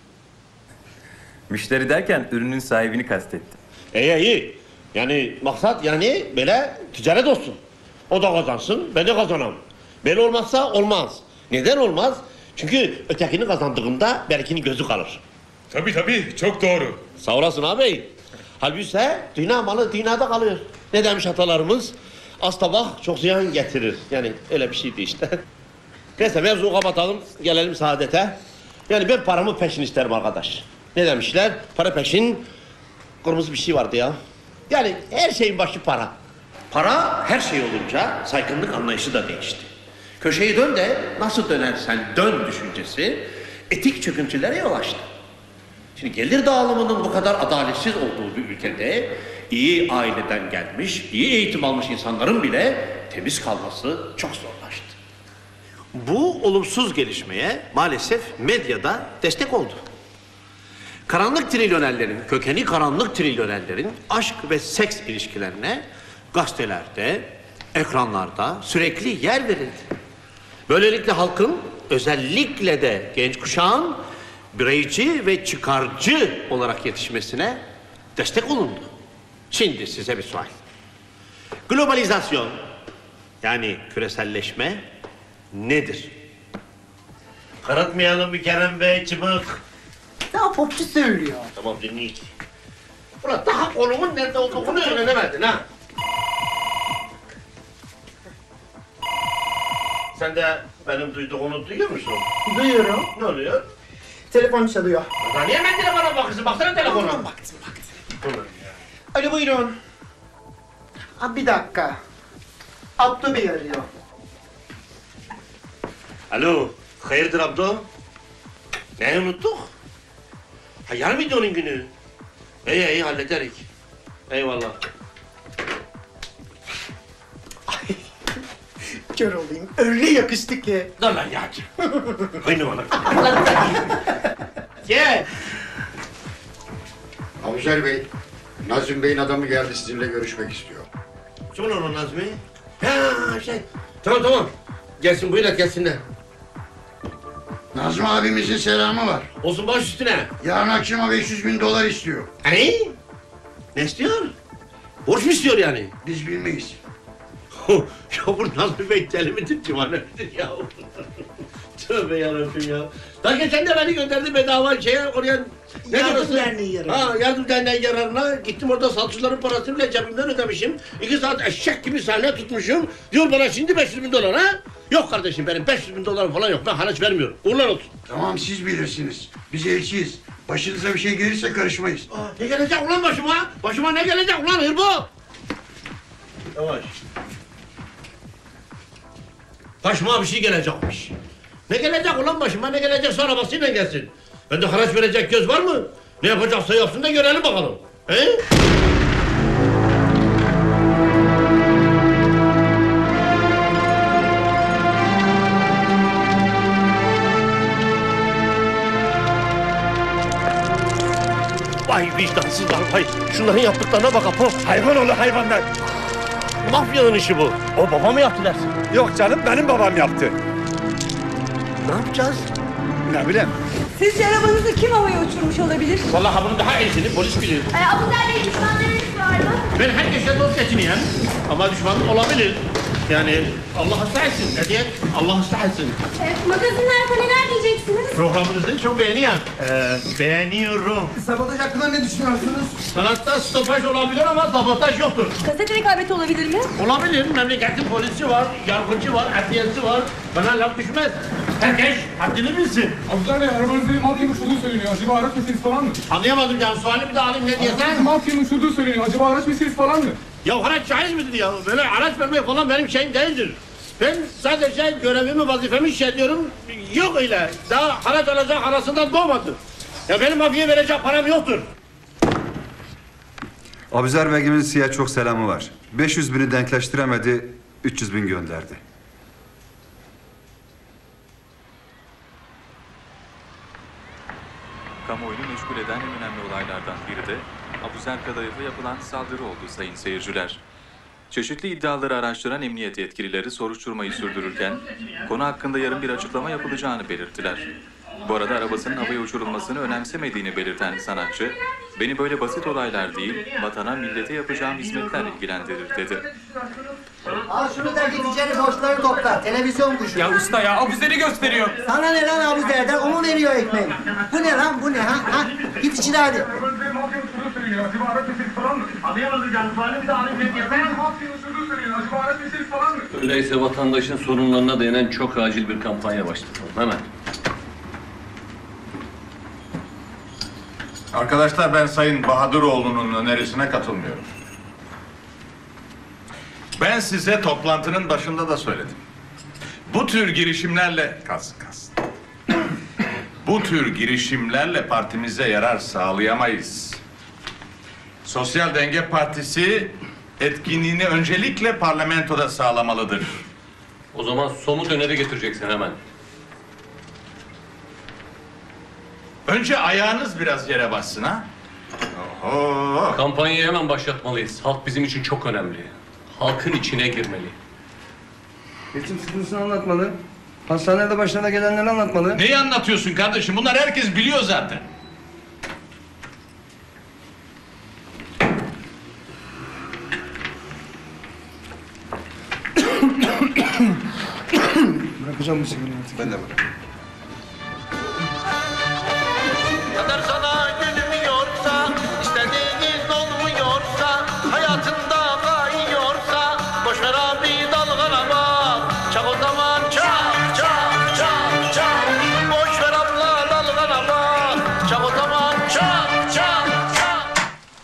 Müşteri derken ürünün sahibini kastettim. İyi iyi. Yani maksat yani böyle ticaret olsun. O da kazansın, ben de kazanam. Böyle olmazsa olmaz. Neden olmaz? Çünkü ötekini kazandığında belkinin gözü kalır. Tabii tabii, çok doğru. Sağ olasın ağabey. Halbuki ise dünya malı dünyada kalıyor. Ne demiş atalarımız? Az tabak çok ziyan getirir. Yani öyle bir şeydi işte. Neyse mevzuyu kapatalım, gelelim saadete. Yani ben paramı peşin isterim arkadaş. Ne demişler? Para peşin, kırmızı bir şey vardı ya. Yani her şeyin başı para. Para her şey olunca saygınlık anlayışı da değişti. Köşeyi dön de nasıl dönersen dön düşüncesi etik çöküntülere yol açtı. Şimdi gelir dağılımının bu kadar adaletsiz olduğu bir ülkede iyi aileden gelmiş, iyi eğitim almış insanların bile temiz kalması çok zorlaştı. Bu olumsuz gelişmeye maalesef medyada destek oldu. Karanlık trilyonerlerin, kökeni karanlık trilyonerlerin aşk ve seks ilişkilerine gazetelerde, ekranlarda sürekli yer verildi. Böylelikle halkın, özellikle de genç kuşağın bireyci ve çıkarcı olarak yetişmesine destek olundu. Şimdi size bir sual. Globalizasyon, yani küreselleşme nedir? Karıtmayalım bir Kerem Bey, çıbık. Daha popçu söylüyor. Tamam dinleyin. Ulan daha konumun nerede olduğunu öğrenemedin ha. Sen de benim duyduğumu duyuyor musun? Duyuyorum. Ne oluyor? Telefon çalıyor. Lan niye ben telefona bakıyorsun? Baksana telefona. Baktım, baktım. Alo buyurun. Ha, bir dakika. Abdü Bey arıyor. Alo, hayırdır Abdo? Neyi unuttuk? Ha yarın mıydı onun günü? İyi iyi hallederik. Eyvallah. Kör olayım. Öyle yakıştı ki. Dur lan yağcı. Aynı bana. Gel. Abuzer Bey, Nazım Bey'in adamı geldi sizinle görüşmek istiyor. Kim olan o Nazmi? Ha şey. Tamam tamam. Gelsin buyur et gelsinler. Nazım abimizin selamı var. Olsun baş üstüne. Yarın akşama beş yüz bin dolar istiyor. Ne? Ne istiyor? Borç mu istiyor yani? Biz bilmeyiz. Ya bu Nazmi Bey deli midir, civan midir ya? Tövbe yarabbim ya. Daha geçen de beni gönderdi bedava şeye oraya... Ne Yardım orası? Derneği yararına. Ha, Yardım Derneği yararına. Gittim orada salçıların parasını bile cebimden ödemişim. İki saat eşek gibi sahne tutmuşum. Diyor bana şimdi beş yüz bin dolar ha? Yok kardeşim benim beş yüz bin dolarım falan yok. Ben haraç vermiyorum. Uğurlar olsun. Tamam siz bilirsiniz. Biz elçiyiz. Başınıza bir şey gelirse karışmayız. Aa, ne gelecek ulan başıma? Başıma ne gelecek ulan hırbo? Yavaş. Başıma bir şey gelecekmiş. Ne gelecek ulan başıma, ne gelecekse arabasıyla gelsin. Bende haraç verecek göz var mı? Ne yapacaksa yapsın da görelim bakalım. He? Vay vicdansızlar vay. Şunların yaptıklarına bak Apo. Hayvan oğlu hayvanlar. Mafyanın işi bu. O baba mı yaptı dersin? Yok canım benim babam yaptı. Ne yapacağız? Ne bileyim. Sizce arabanızı kim havaya uçurmuş olabilir? Vallahi bunun daha iyisini polis bilir. Ee, Abuzer Bey düşmanlarınız var mı? Ben herkese dost geçineyim. Ama düşman olabilir. Yani Allah ıslah etsin. Ne diye? Allah ıslah etsin. Ee, magazinler falan neler diyeceksiniz? Programınızı çok beğeniyorum. Ee, beğeniyorum. Sabotaj hakkında ne düşünüyorsunuz? Sanatta stopaj olabilir ama sabotaj yoktur. Gazete rekabeti olabilir mi? Olabilir. Memleketin polisi var, yargıcı var, adliyesi var. Bana laf düşmez. Herkes haddini bilsin. Abuzer Bey, arabanızda mafya uçurduğu söyleniyor. Acaba araç meselesi falan mı? Anlayamadım canım. Suali bir daha alayım ne diyesen? Mafyanın uçurduğu söyleniyor. Acaba araç meselesi falan mı? Ya haraç caiz midir ya? Böyle haraç vermek falan benim şeyim değildir. Ben sadece görevimi, vazifemi iş ediyorum. Yok öyle. Daha haraç alacak arasından doğmadı. Ya benim mafyaya verecek param yoktur. Abuzer Begim'in size çok selamı var. beş yüz bini denkleştiremedi, üç yüz bin gönderdi. Kamuoyunu meşgul eden en önemli olaylardan biri de Abuzer Kadayıf'a yapılan saldırı oldu sayın seyirciler. Çeşitli iddiaları araştıran emniyet yetkilileri soruşturmayı sürdürürken konu hakkında yarın bir açıklama yapılacağını belirttiler. Bu arada arabasının havaya uçurulmasını önemsemediğini belirten sanatçı, "Beni böyle basit olaylar değil, vatana, millete yapacağım hizmetler ilgilendirir" dedi. Al şunu da git içeri borçları topla. Televizyon kuşu. Ya usta ya abuzeri gösteriyor. Sana ne lan abuzerden? O mu veriyor ekmeği? Bu ne lan bu ne ha? ha? Git içine hadi. Öyleyse vatandaşın sorunlarına değinen çok acil bir kampanya başlatalım. Hemen. Arkadaşlar ben Sayın Bahadıroğlu'nun önerisine katılmıyorum. Ben size toplantının başında da söyledim. Bu tür girişimlerle... Kalsın kalsın. Bu tür girişimlerle partimize yarar sağlayamayız. Sosyal Denge Partisi etkinliğini öncelikle parlamentoda sağlamalıdır. O zaman somut öneri getireceksin hemen. Önce ayağınız biraz yere bassın ha. Oho. Kampanyayı hemen başlatmalıyız. Halk bizim için çok önemli. Halkın içine girmeli. Geçim sıkıntısını anlatmalı. Hastanede başlarına gelenleri anlatmalı. Neyi anlatıyorsun kardeşim? Bunlar herkes biliyor zaten. Bırakacağım bu sigarayı artık. Ben de bırak. Kadar sana gönlüm yoksa, istediğiniz olmuyorsa, hayatında kayıyorsa, boş ver abi dalgana bak. Çak o zaman çak, çak, çak, çak. Boş ver abla dalgana bak. Çak o zaman çak, çak, çak.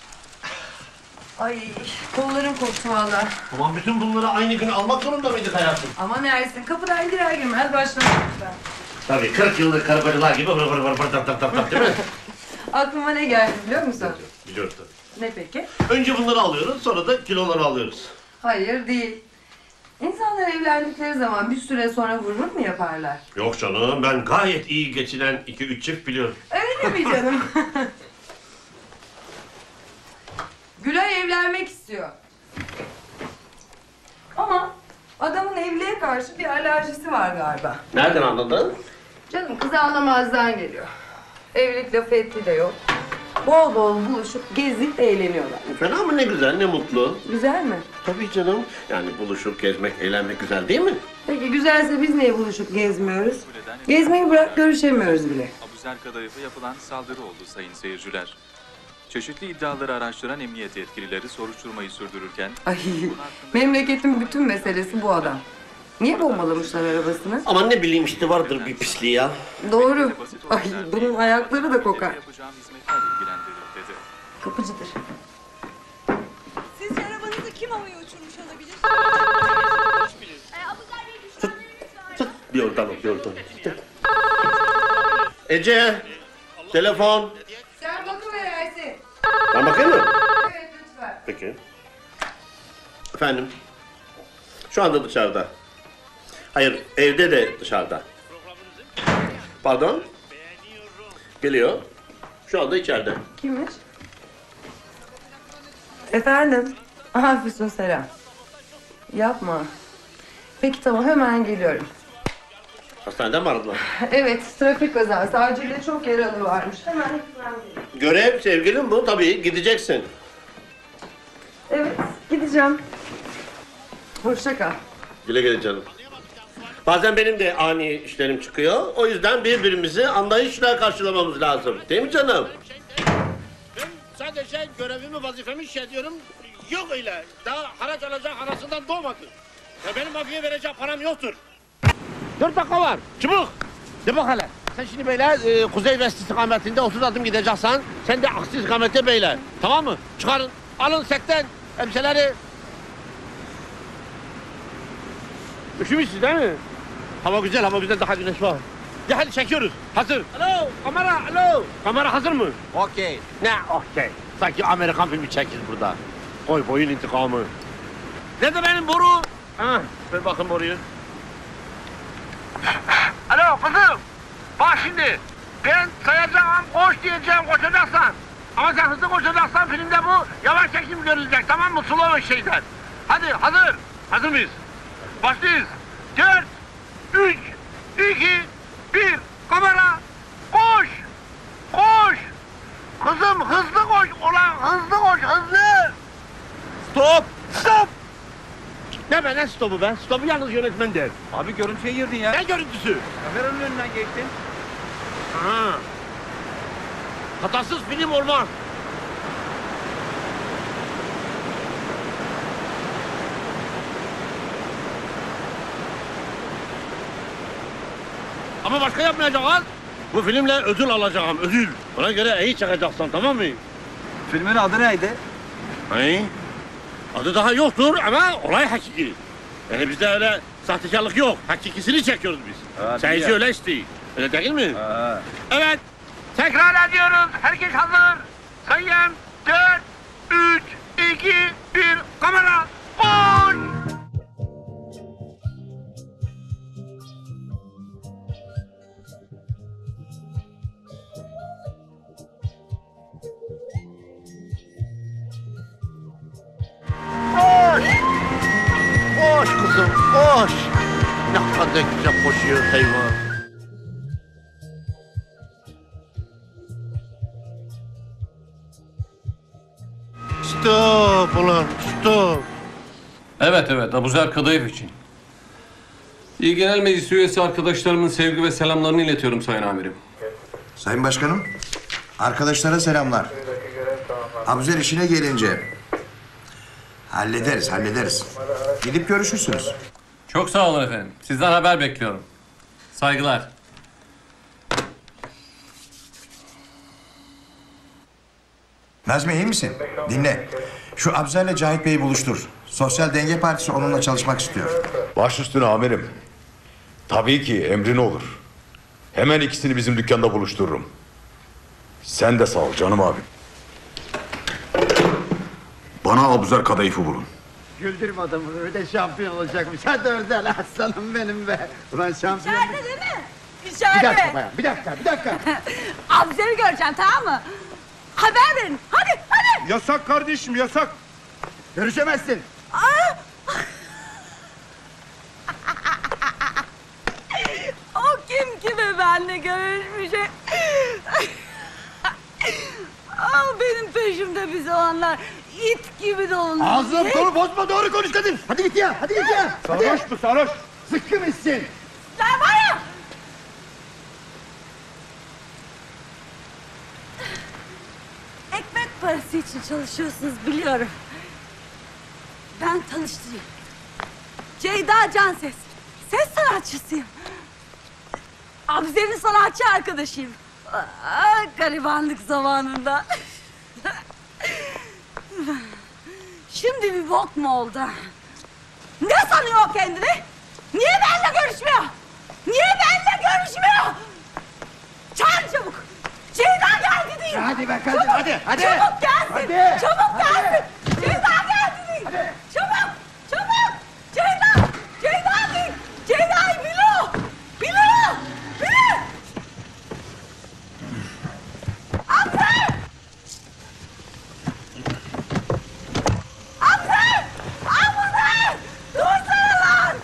Ay kollarım koptu valla. Aman bütün bunları aynı gün almak zorunda mıydık hayatım? Aman Ersin kapıdan girer girmez başlamak lütfen. Tabii kırk yıllık karı kocalar gibi vır vır vır vır tap tap tap tap değil mi? Aklıma ne geldi biliyor musun? Biliyoruz tabii. Ne peki? Önce bunları alıyoruz, sonra da kiloları alıyoruz. Hayır değil. İnsanlar evlendikleri zaman bir süre sonra vır vır mı yaparlar? Yok canım, ben gayet iyi geçinen iki üç çift biliyorum. Öyle mi canım? Gülay evlenmek istiyor. Ama adamın evliliğe karşı bir alerjisi var galiba. Nereden anladın? Canım kız ağlamazdan geliyor. Evlilik lafı ettiği de yok. Bol bol buluşup gezip eğleniyorlar. Fena mı, ne güzel, ne mutlu. Güzel mi? Tabii canım. Yani buluşup gezmek, eğlenmek güzel değil mi? Peki güzelse biz niye buluşup gezmiyoruz? Gezmeyi bırak görüşemiyoruz bile. Abuzer Kadayıf'a yapılan saldırı oldu sayın seyirciler. Çeşitli iddiaları araştıran emniyet yetkilileri soruşturmayı sürdürürken... Ay memleketin bütün meselesi bu adam. Niye bombalamışlar arabasını? Aman ne bileyim işte vardır bir pisliği ya. Doğru. Ay bunun ayakları da kokar. ...yapacağım hizmetler ilgilendirir dedi. Kapıcıdır. Sizce arabanızı kim havaya uçurmuş olabilir? Bir oradan bir oradan. Ece, telefon. Sen bakıver Ersin. Ben bakayım mı? Evet lütfen. Peki. Efendim? Şu anda dışarıda. Hayır, evde de dışarıda. Pardon? Geliyor. Şu anda içeride. Kimmiş? Efendim? Aha Füsun Selam. Yapma. Peki tamam hemen geliyorum. Hastaneden mi aradılar? Evet trafik kazası. Acilde çok yaralı varmış. Hemen hemen geliyorum. Görev sevgilim bu tabii, gideceksin. Evet gideceğim. Hoşça kal. Güle güle canım. Bazen benim de ani işlerim çıkıyor. O yüzden birbirimizi anlayışla karşılamamız lazım. Değil mi canım? Ben sadece görevimi, vazifemi iş ediyorum. Yok öyle. Daha haraç alacak anasından doğmadı. Ya benim mafya verecek param yoktur. Dört dakika var. Çabuk. De bak hele. Sen şimdi böyle e, kuzey vest istikametinde otuz adım gideceksen, sen de aksi istikamette böyle. Tamam mı? Çıkarın. Alın sekten elbiseleri. Üşümüşsünüz değil mi? Hava güzel, hava güzel, daha güneş var. Ya hadi çekiyoruz. Hazır. Alo, kamera, alo. Kamera hazır mı? Okey. Ne okey? Sanki Amerikan filmi çekir burada. Koy boyun intikamı. Nerede benim boru? Ha, ver bakın boruyu. Alo kızım. Bak şimdi. Ben sayacağım, koş diyeceğim, koşacaksan. Ama sen hızlı koşacaksan filmde bu yavaş çekim görülecek, tamam mı? Slow şeyden. Hadi hazır. Hazır mıyız? Başlıyoruz. Dört, üç, iki, bir. Kamera. Koş. Koş. Kızım hızlı koş. Ulan hızlı koş, hızlı. Stop. Stop. Ne be ne stop? stopu ben? Stopu yalnız yönetmen der. Abi görüntüye girdin ya. Ne görüntüsü? Kameranın önünden geçtin. Ha. Hatasız film olmaz. Ama başka yapmayacağım. Bu filmle ödül alacağım, ödül. Ona göre iyi çakacaksın, tamam mı? Filmin adı neydi? Hey. Adı daha yoktur ama olay hakiki. Yani bizde öyle sahtekarlık yok. Hakikisini çekiyoruz biz. Ha, Seyirci biliyorum. öyle istiyor. Öyle değil mi? Ha. Evet. Tekrar ediyoruz. Herkes hazır. Sayın dört, üç, iki, bir, kamera. On. Koş! Koş kızım, koş! Ne kadar güzel koşuyor hayvan. Stop ulan, stop! Evet evet Abuzer Kadayıf için. İl Genel Meclis üyesi arkadaşlarımın sevgi ve selamlarını iletiyorum Sayın Amirim. Sayın Başkanım, arkadaşlara selamlar. Abuzer işine gelince hallederiz, hallederiz. Gidip görüşürsünüz. Çok sağ olun efendim. Sizden haber bekliyorum. Saygılar. Nazmi iyi misin? Dinle. Şu Abuzer'le Cahit Bey'i buluştur. Sosyal Denge Partisi onunla çalışmak istiyor. Baş üstüne amirim. Tabii ki emrin olur. Hemen ikisini bizim dükkanda buluştururum. Sen de sağ ol canım abim. Bana Abuzer Kadayıf'ı bulun. Güldürme adamı, öyle şampiyon olacakmış. Hadi Ördel aslanım benim be. Ulan şampiyon... İçeride değil mi? İçeride. Bir dakika bayan, bir dakika, bir dakika. Abuzer'i göreceğim, tamam mı? Haber verin. Hadi, hadi. Yasak kardeşim, yasak. Görüşemezsin. Aa! O kim kime benle görüşmüş? Aa, benim peşimde bir zamanlar it gibi dolanıyor. Ağzını konu bozma, doğru konuş kadın. Hadi git ya, hadi git ya. Sarhoş bu, sarhoş. Zıkkım içsin. Sen var ya! Ekmek parası için çalışıyorsunuz biliyorum. Ben tanıştırayım. Ceyda Canses. Ses sanatçısıyım. Abuzer'in sanatçı arkadaşıyım. Aa, garibanlık zamanında. Şimdi bir bok mu oldu? Ne sanıyor o kendini? Niye benimle görüşmüyor? Niye benimle görüşmüyor? Çağır çabuk. Ceyda geldi deyin. Hadi be kadın, Çabuk, hadi, hadi. Çabuk gelsin. Hadi, Çabuk hadi. gelsin. Ceyda geldi deyin. Çabuk, çabuk. Ceyda, Ceyda deyin. Ceyda'yı bilo. Bilo, bilo. Abuzer! Abuzer! Abuzer! Dursana lan!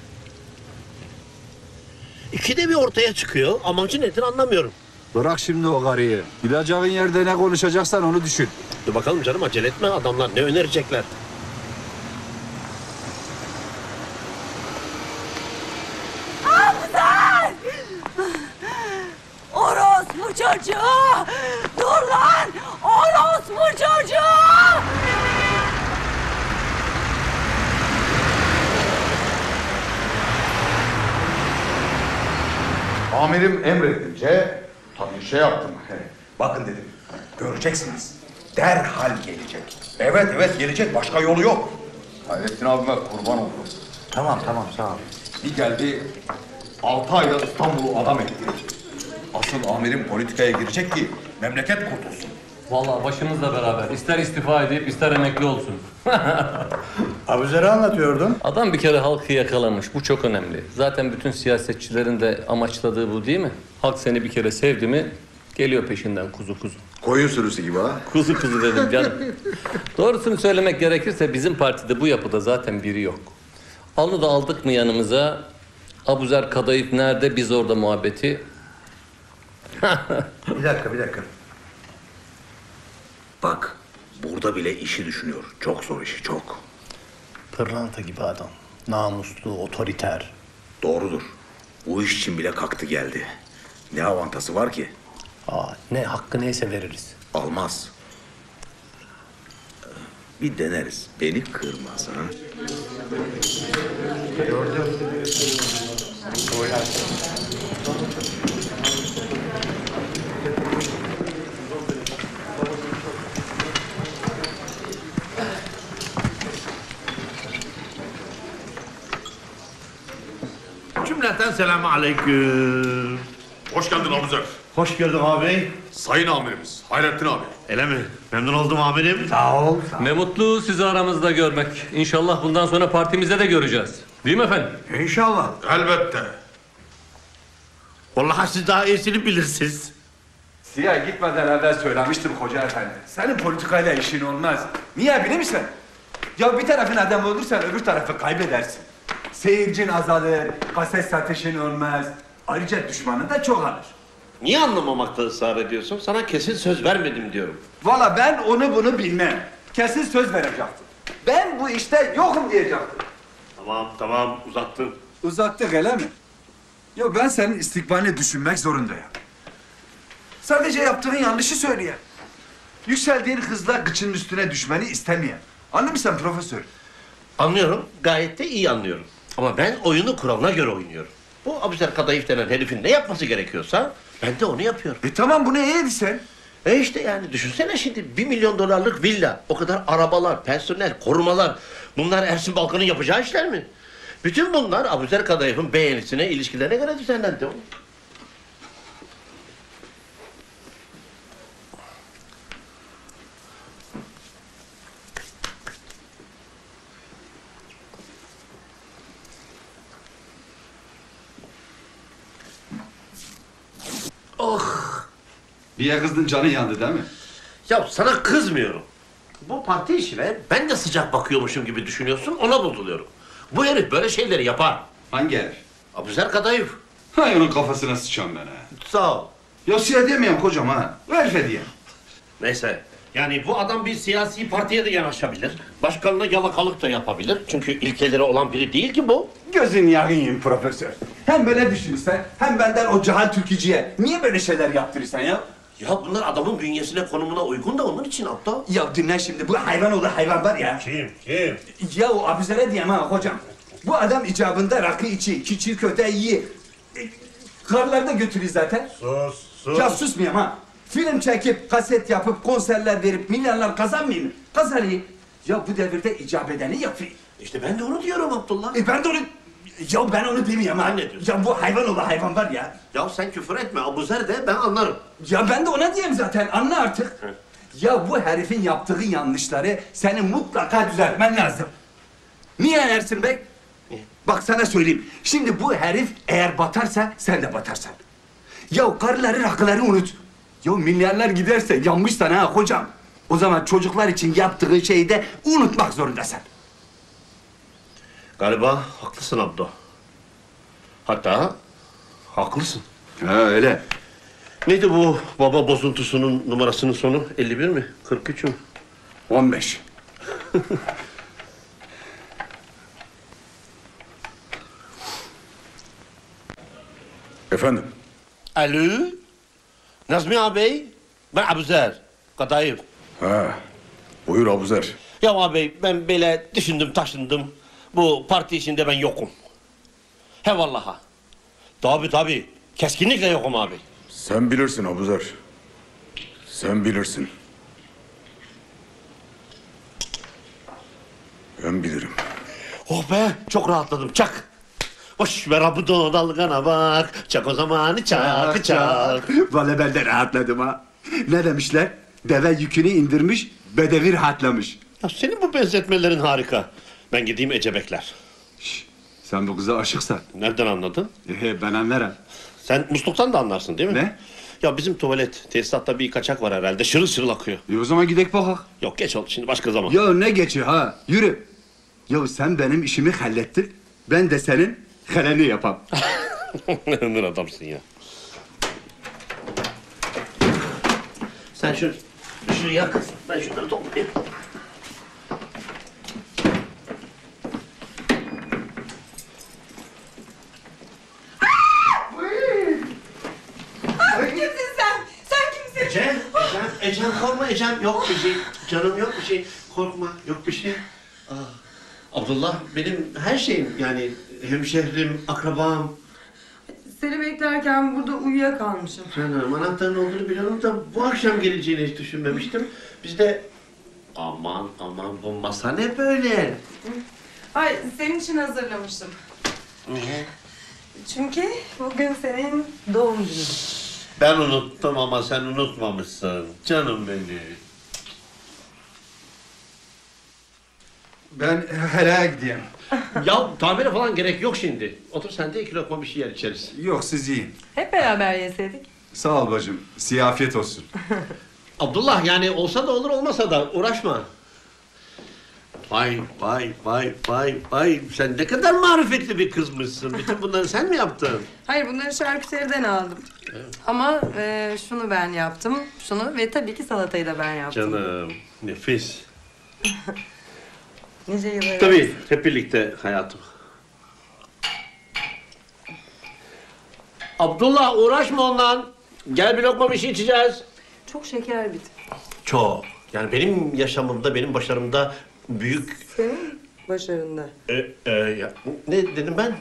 İkide bir ortaya çıkıyor. Amacı nedir anlamıyorum. Bırak şimdi o karıyı. Gideceğin yerde ne konuşacaksan onu düşün. Dur bakalım canım, acele etme, adamlar ne önerecekler. Abuzer! Orospu çocuğu! Dur lan! Orospu çocuğu! Amirim emredince tabii şey yaptım. Bakın dedim, göreceksiniz. Derhal gelecek. Evet, evet gelecek, başka yolu yok. Hayrettin abime kurban oldum. Tamam, tamam, sağ ol. Bir geldi, altı ayda İstanbul'u adam etti. Asıl amirim politikaya girecek ki memleket kurtulsun. Vallahi başımızla beraber. İster istifa edip ister emekli olsun. Abuzer'i anlatıyordun. Adam bir kere halkı yakalamış. Bu çok önemli. Zaten bütün siyasetçilerin de amaçladığı bu değil mi? Halk seni bir kere sevdi mi geliyor peşinden kuzu kuzu. Koyun sürüsü gibi ha. Kuzu kuzu dedim canım. Doğrusunu söylemek gerekirse bizim partide bu yapıda zaten biri yok. Onu da aldık mı yanımıza? Abuzer Kadayıf nerede, biz orada muhabbeti. Bir dakika, bir dakika. Bak, burada bile işi düşünüyor. Çok zor işi, çok. Pırlanta gibi adam. Namuslu, otoriter. Doğrudur. Bu iş için bile kalktı geldi. Ne avantası var ki? Aa, ne hakkı neyse veririz. Almaz. Bir deneriz. Beni kırmaz ha. Gördüm. Cümleten selamun aleyküm. Hoş geldin Abuzer. Hoş gördüm abi. Sayın amirimiz Hayrettin abi. Öyle mi? Memnun oldum amirim. Sağ ol. Ne mutlu sizi aramızda görmek. İnşallah bundan sonra partimizde de göreceğiz. Değil mi efendim? İnşallah. Elbette. Vallahi siz daha iyisini bilirsiniz. Siyah gitmeden evvel söylemiştim hoca efendi. Senin politikayla işin olmaz. Niye biliyor musun? Ya bir tarafın adamı olursan öbür tarafı kaybedersin. Seyircin azalır, kaset satışın olmaz. Ayrıca düşmanın da çoğalır. Niye anlamamakta ısrar ediyorsun? Sana kesin söz vermedim diyorum. Valla ben onu bunu bilmem. Kesin söz verecektim. Ben bu işte yokum diyecektim. Tamam tamam uzattın. Uzattık öyle mi? Ya ben senin istikbalini düşünmek zorundayım. Sadece yaptığın yanlışı söyleyen. Yükseldiğin hızla gıçının üstüne düşmeni istemeyen. Anlıyor musun profesör? Anlıyorum. Gayet de iyi anlıyorum. Ama ben oyunu kuralına göre oynuyorum. Bu Abuzer Kadayıf denen herifin ne yapması gerekiyorsa ben de onu yapıyorum. E tamam bu ne iyiydi sen? E işte yani düşünsene şimdi bir milyon dolarlık villa, o kadar arabalar, personel, korumalar. Bunlar Ersin Balkan'ın yapacağı işler mi? Bütün bunlar Abuzer Kadayıf'ın beğenisine, ilişkilerine göre düzenlendi. Oh! Niye kızdın canın yandı değil mi? Ya sana kızmıyorum. Bu parti işine ben de sıcak bakıyormuşum gibi düşünüyorsun, ona bozuluyorum. Bu herif böyle şeyleri yapar. Hangi herif? Abuzer Kadayıf. Hay onun kafasına sıçan ben ha. Sağ ol. Ya siyah diyemeyeyim kocam ha. O herife diyeyim. Neyse. Yani bu adam bir siyasi partiye de yanaşabilir. Başkanına yalakalık da yapabilir. Çünkü ilkeleri olan biri değil ki bu. Gözün yakın profesör. Hem böyle düşünürsen hem benden o cahil türkücüye niye böyle şeyler yaptırırsan ya? Ya bunlar adamın bünyesine, konumuna uygun da onun için hatta. Ya dinle şimdi bu hayvan oğlu hayvan var ya. Kim? Kim? Ya o Abuzer'e diyeyim ha hocam. Bu adam icabında rakı içi, küçük köte iyi. E, karlarda götürüyor zaten. Sus, sus. Ya susmayayım ha. Film çekip, kaset yapıp, konserler verip milyarlar kazanmayayım mı? Kazanayım. Ya bu devirde icap edeni yapayım. İşte ben de onu diyorum Abdullah. E ben de onu... Ya ben onu demiyorum ha. Ben ne diyorsun? Ya bu hayvan oğlu hayvan var ya. Ya sen küfür etme, Abuzer de ben anlarım. Ya ben de ona diyeyim zaten, anla artık. Hı. Ya bu herifin yaptığı yanlışları senin mutlaka düzeltmen lazım. Niye Ersin Bey? Niye? Bak sana söyleyeyim. Şimdi bu herif eğer batarsa sen de batarsan. Ya karıları rakıları unut. Ya milyarlar giderse yanmışsan ha hocam. O zaman çocuklar için yaptığın şeyi de unutmak zorundasın. Galiba haklısın Abdo. Hatta haklısın. Ha öyle. Neydi bu baba bozuntusunun numarasının sonu? elli bir mi? kırk üç mü? on beş. Efendim? Alo? Nazmi ağabey, ben Abuzer Kadayıf. Ha, buyur Abuzer. Ya ağabey ben böyle düşündüm taşındım. Bu parti işinde ben yokum. He vallaha. Tabi tabi. Keskinlikle yokum abi. Sen bilirsin Abuzer. Sen bilirsin. Ben bilirim. Oh be çok rahatladım çak. Boş ver bu dalgana bak. Çak o zamanı çak çak. Vallahi ben de rahatladım ha. Ne demişler? Deve yükünü indirmiş, bedevi rahatlamış. Ya senin bu benzetmelerin harika. Ben gideyim Ece bekler. Şş, sen bu kıza aşıksan. Nereden anladın? Ee, ben anlarım. Sen musluktan da anlarsın değil mi? Ne? Ya bizim tuvalet, tesisatta bir kaçak var herhalde. Şırıl şırıl akıyor. E o zaman gidek bakak. Yok geç oldu şimdi başka zaman. Ya ne geçi ha? Yürü. Ya sen benim işimi hallettir. Ben de senin heleni yapam. Ne ömür adamsın ya. Sen şu ışığı yak. Ben şunları toplayayım. Ecem korkma Ecem. Yok bir şey. Canım yok bir şey. Korkma. Yok bir şey. Aa, Abdullah benim her şeyim. Yani hemşehrim, akrabam. Seni beklerken burada uyuyakalmışım. Canım anahtarın olduğunu biliyorum da bu akşam geleceğini hiç düşünmemiştim. Biz de... Aman aman bu masa ne böyle? Ay senin için hazırlamıştım. Niye? Çünkü bugün senin doğum günün. Ben unuttum ama sen unutmamışsın. Canım benim. Ben hele gideyim. Ya tamire falan gerek yok şimdi. Otur sen de iki lokma bir şey yer içeriz. Yok siz yiyin. Hep beraber yeseydik. Sağ ol bacım. Size afiyet olsun. Abdullah yani olsa da olur olmasa da uğraşma. Vay vay vay vay vay. Sen ne kadar marifetli bir kızmışsın. Bütün bunları sen mi yaptın? Hayır bunları şarküteriden aldım. Evet. Ama e, şunu ben yaptım. Şunu ve tabii ki salatayı da ben yaptım. Canım nefis. Nice yıllar. Tabii hep birlikte hayatım. Abdullah uğraşma ondan. Gel bir lokma bir şey içeceğiz. Çok şeker bir. Çok. Yani benim yaşamımda, benim başarımda büyük... Senin başarında. E, e, ya, ne dedim ben?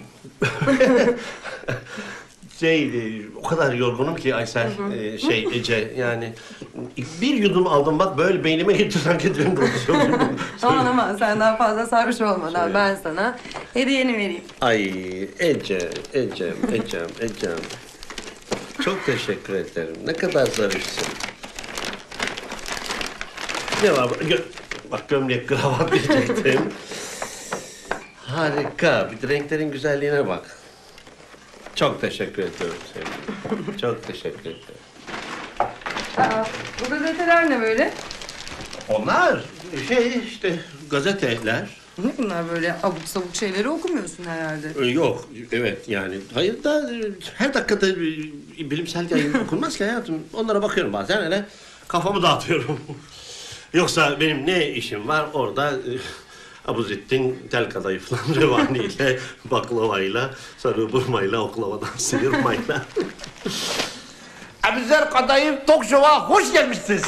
şey, e, o kadar yorgunum ki Aysel, Hı hı. e, şey Ece yani... Bir yudum aldım bak böyle beynime gitti sanki dilim dolusu. Aman aman sen daha fazla sarhoş olmadan ben sana hediyeni vereyim. Ay Ece, Ecem, Ecem, Ecem. Çok teşekkür ederim. Ne kadar zarifsin. Ne var? Gö bak gömlek, kravat diyecektim. Harika. Bir de renklerin güzelliğine bak. Çok teşekkür ediyorum sevgilim. Çok teşekkür ederim. Aa, bu gazeteler ne böyle? Onlar şey işte gazeteler. Ne bunlar böyle abuk sabuk şeyleri okumuyorsun herhalde. Ee, Yok, evet yani. Hayır da e, her dakikada e, bilimsel yayın okunmaz ki hayatım. Onlara bakıyorum bazen öyle kafamı dağıtıyorum. Yoksa benim ne işim var orada e, Abuzettin tel kadayıfla, revaniyle, baklavayla, sarı burmayla, oklavadan sıyırmayla. Abuzer Kadayıf Talk Show'a hoş gelmişsiniz.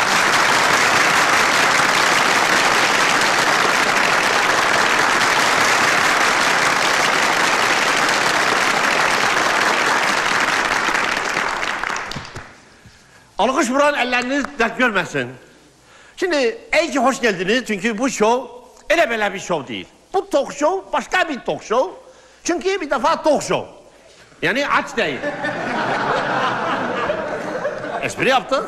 Alkış vuran elleriniz dert görmesin. Şimdi iyi ki hoş geldiniz çünkü bu show öyle böyle bir show değil. Bu talk show başka bir talk show. Çünkü bir defa talk show. Yani aç değil. Espri yaptık.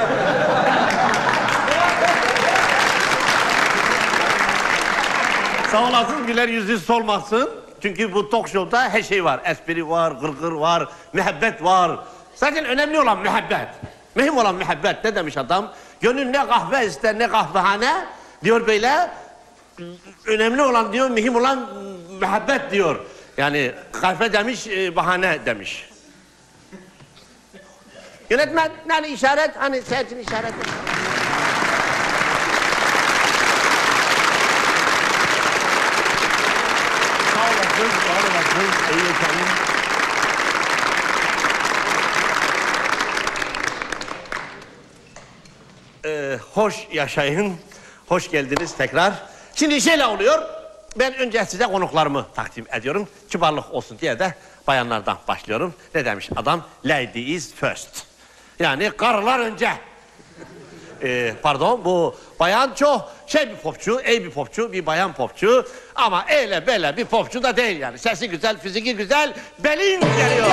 Sağ olasın, güler yüzünüz solmasın. Çünkü bu talk show'da her şey var. Espri var, gırgır var, muhabbet var. Zaten önemli olan muhabbet. Mühim olan muhabbet. Ne demiş adam? Gönül ne kahve ister ne kahvehane. Diyor böyle. Önemli olan diyor, mühim olan muhabbet diyor. Yani kahve demiş, bahane demiş. Yönetmen, hani işaret, hani seyircinin işareti. Sağ olasın, var olasın. İyi efendim. Ee, hoş yaşayın, hoş geldiniz tekrar. Şimdi şöyle oluyor, ben önce size konuklarımı takdim ediyorum. Kibarlık olsun diye de bayanlardan başlıyorum. Ne demiş adam? Lady is first. Yani karılar önce. Ee, pardon, bu bayan çok şey bir popçu, iyi bir popçu, bir bayan popçu. Ama öyle böyle bir popçu da değil yani. Sesi güzel, fiziki güzel, Belin geliyor.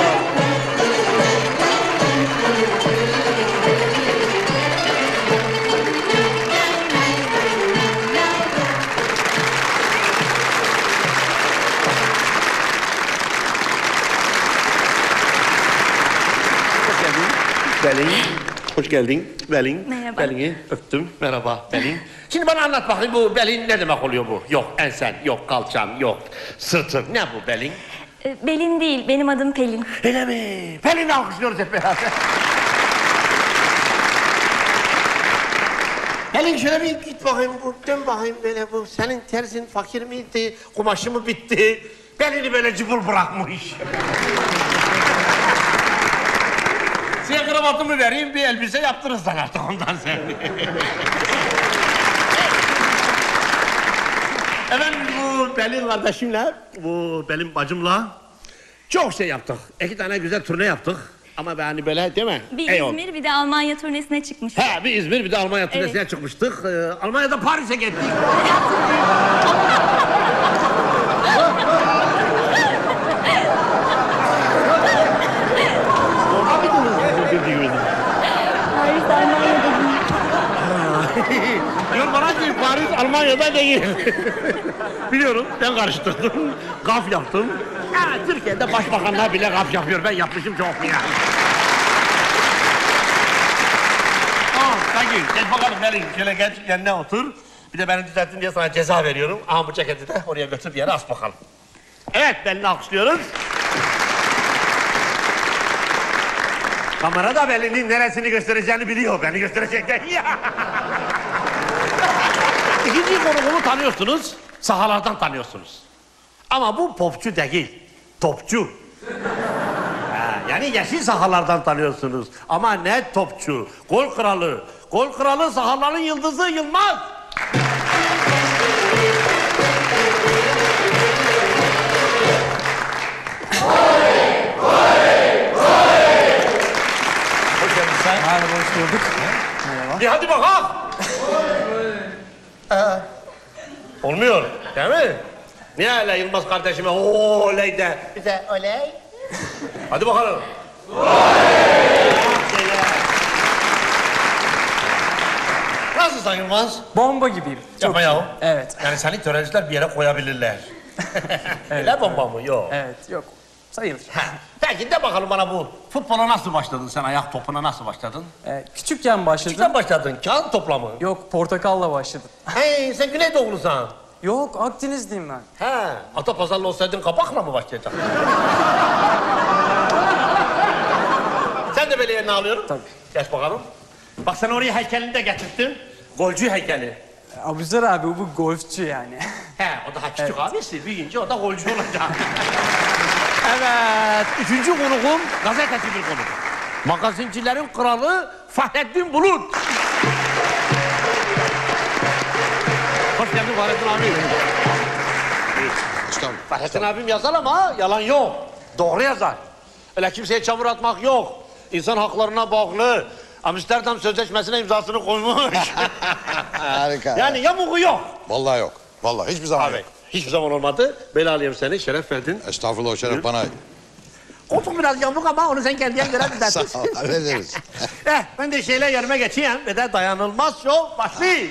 Belin, hoş geldin. Belin, Merhaba. Belin'i öptüm. Merhaba Belin. Şimdi bana anlat bakayım bu belin ne demek oluyor bu? Yok ensen, yok kalçan, yok sırtın. Ne bu belin? Ee, Belin değil, benim adım Pelin. Öyle mi? Pelin'i alkışlıyoruz hep beraber. Pelin şöyle bir git bakayım, bu, dön bakayım böyle bu. Senin terzin fakir miydi, kumaşı mı bitti? Belini böyle cıbıl bırakmış. Size kravatımı vereyim, bir elbise yaptırırsan artık ondan sen. Efendim bu Pelin kardeşimle, bu benim bacımla çok şey yaptık. İki tane güzel turne yaptık. Ama yani böyle değil mi? Bir Eyvallah. İzmir bir de Almanya turnesine çıkmıştık. He bir İzmir bir de Almanya turnesine Evet. çıkmıştık. Ee, Almanya'da Paris'e gittik. Paris Almanya'da değil. Diyor bana ki Paris Almanya'da değil. Biliyorum ben karıştırdım. Gaf yaptım. Ha, Türkiye'de başbakanlar bile gaf yapıyor. Ben yapmışım çok ya. Tamam Sagül geç bakalım Melih. Şöyle geç yanına otur. Bir de beni düzelttin diye sana ceza veriyorum. Aha bu ceketi de oraya götür bir yere as bakalım. Evet Belin'i alkışlıyoruz. Kamera da Belin'in neresini göstereceğini biliyor. Beni gösterecekler. İkinci konuğumu tanıyorsunuz. Sahalardan tanıyorsunuz. Ama bu popçu değil. Topçu. Ha, yani yeşil sahalardan tanıyorsunuz. Ama ne topçu? Gol kralı. Gol kralı sahaların yıldızı Yılmaz. Hoş geldin sen. Merhaba, hoş bulduk. Merhaba. Bir hadi bakalım. Ee, olmuyor, değil mi? Niye öyle Yılmaz kardeşime oley de, bir de oley? Hadi bakalım. Nasılsın Yılmaz? Bomba gibiyim. Yapma ya. Evet. Yani seni teröristler bir yere koyabilirler. Öyle bomba mı? Yok. Evet, yok. Sayılır. Peki de bakalım bana bu. Futbola nasıl başladın sen? Ayak topuna nasıl başladın? Ee, küçükken başladım. Küçükten başladın. Kağıt topla mı? Yok, portakalla başladım. Hey sen Güneydoğulusan. Yok, Akdenizliyim ben. He. Atapazarlı olsaydın kapakla mı başlayacaksın? Sen de böyle yerine alıyorum. Tabii. Geç bakalım. Bak sen oraya heykelini de getirttin. Golcü heykeli. Abuzer abi bu golfçü yani. He o daha küçük evet. Abisi. Büyüyünce o da golcü olacak. Evet. Üçüncü konuğum gazeteci bir konuk. Magazincilerin kralı Fahrettin Bulut. Hoş geldin Fahrettin abi. Fahrettin abim yazar ama yalan yok. Doğru yazar. Öyle kimseye çamur atmak yok. İnsan haklarına bağlı. Amsterdam Sözleşmesi'ne imzasını koymuş. Harika. Yani yamuğu yok. Vallahi yok. Vallahi hiçbir zaman Abi, yok. hiçbir zaman olmadı. Böyle alayım seni, şeref verdin. Estağfurullah, o şeref bana ait. Koltuk biraz yamuk ama onu sen kendine göre düzeltin. Sağ ol, hallederiz. eh, ben de şeyle yerime geçeyim ve de dayanılmaz şov başlıyor.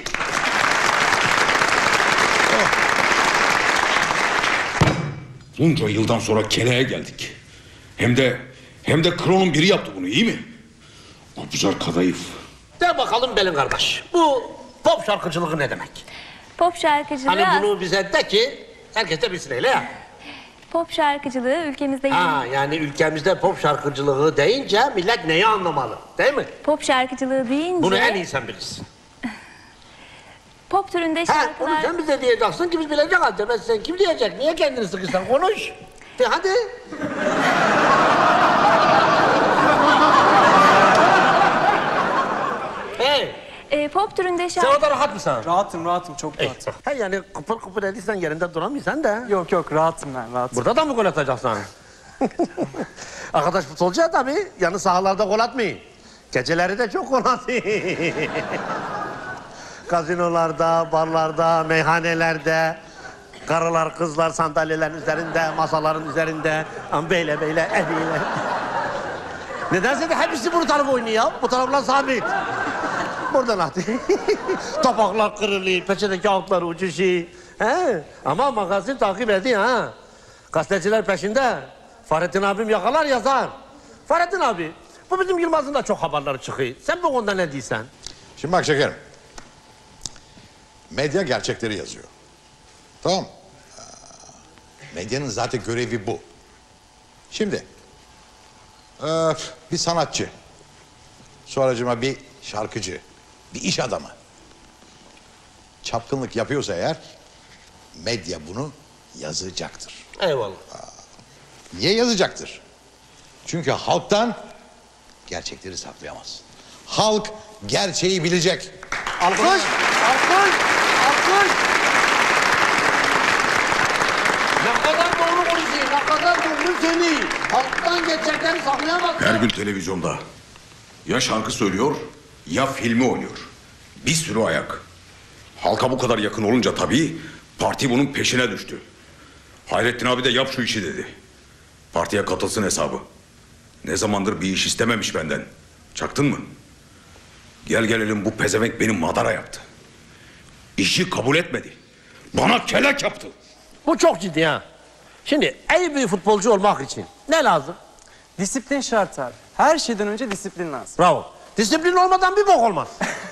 Bunca yıldan sonra Kele'ye geldik. Hem de hem de Kron'un biri yaptı bunu, iyi mi? Abuzer Kadayıf. De bakalım Belin kardeş, bu pop şarkıcılığı ne demek? Pop şarkıcılığı... Hani bunu bize de ki, herkes de bilsin öyle ya. Pop şarkıcılığı ülkemizde... Ha, yani ülkemizde pop şarkıcılığı deyince millet neyi anlamalı, değil mi? Pop şarkıcılığı deyince... Bunu en iyi sen bilirsin. Pop türünde Ha, şarkılar... onu sen bize diyeceksin ki biz bilecek halde. Ben sen kim diyecek? Niye kendini sıkırsan? Konuş. De hadi. Hey. E, pop türünde şarkı... Sen orada rahat mısın? Rahatım, rahatım, çok rahatım. He yani kıpır kıpır ediysen yerinde duramıyorsan da. Yok yok, rahatım ben, rahatım. Burada da mı gol atacaksın? Arkadaş futbolcu ya tabii. Yani sahalarda gol atmıyor. Geceleri de çok gol atıyor. Gazinolarda, barlarda, meyhanelerde... Karılar, kızlar sandalyelerin üzerinde, masaların üzerinde... Böyle böyle, eviyle... Nedense de hepsi bunu taraf oynuyor. Bu taraflar sabit. Buradan attı. Tabaklar kırılıyor, peçete kağıtlar uçuşuyor. He? Ama magazin takip ediyor ha. Gazeteciler peşinde. Fahrettin abim yakalar yazar. Fahrettin abi, bu bizim Yılmaz'ın da çok haberleri çıkıyor. Sen bu konuda ne diyorsun? Şimdi bak şekerim. Medya gerçekleri yazıyor. Tamam. Medyanın zaten görevi bu. Şimdi ee, bir sanatçı, sonracığıma bir şarkıcı, bir iş adamı çapkınlık yapıyorsa eğer medya bunu yazacaktır. Eyvallah. Niye yazacaktır? Çünkü halktan gerçekleri saklayamaz. Halk gerçeği bilecek. Alkış, alkış, alkış. Ne kadar doğru konuşuyor, ne kadar doğru söylüyor. Halktan gerçekleri saklayamaz. Her gün televizyonda ya şarkı söylüyor ya filmi oynuyor. Bir sürü ayak. Halka bu kadar yakın olunca tabii parti bunun peşine düştü. Hayrettin abi de yap şu işi dedi. Partiye katılsın hesabı. Ne zamandır bir iş istememiş benden. Çaktın mı? Gel gelelim bu pezevenk benim madara yaptı. İşi kabul etmedi. Bana kelek yaptı. Bu çok ciddi ha. Şimdi iyi bir futbolcu olmak için ne lazım? Disiplin şart abi. Her şeyden önce disiplin lazım. Bravo. Disiplin olmadan bir bok olmaz.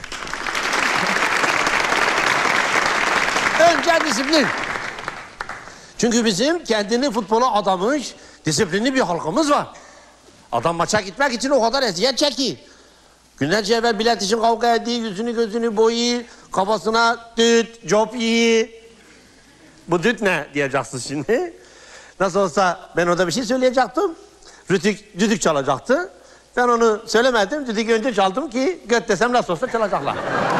Önce disiplin. Çünkü bizim kendini futbola adamış, disiplinli bir halkımız var. Adam maça gitmek için o kadar eziyet çekiyor. Günlerce evvel bilet için kavga ediyor, yüzünü gözünü boyuyor, kafasına düt, cop yiyor. Bu düt ne diyeceksin şimdi? Nasıl olsa ben orada bir şey söyleyecektim. Rütük düdük çalacaktı. Ben onu söylemedim, düdük önce çaldım ki göt desem nasıl olsa çalacaklar.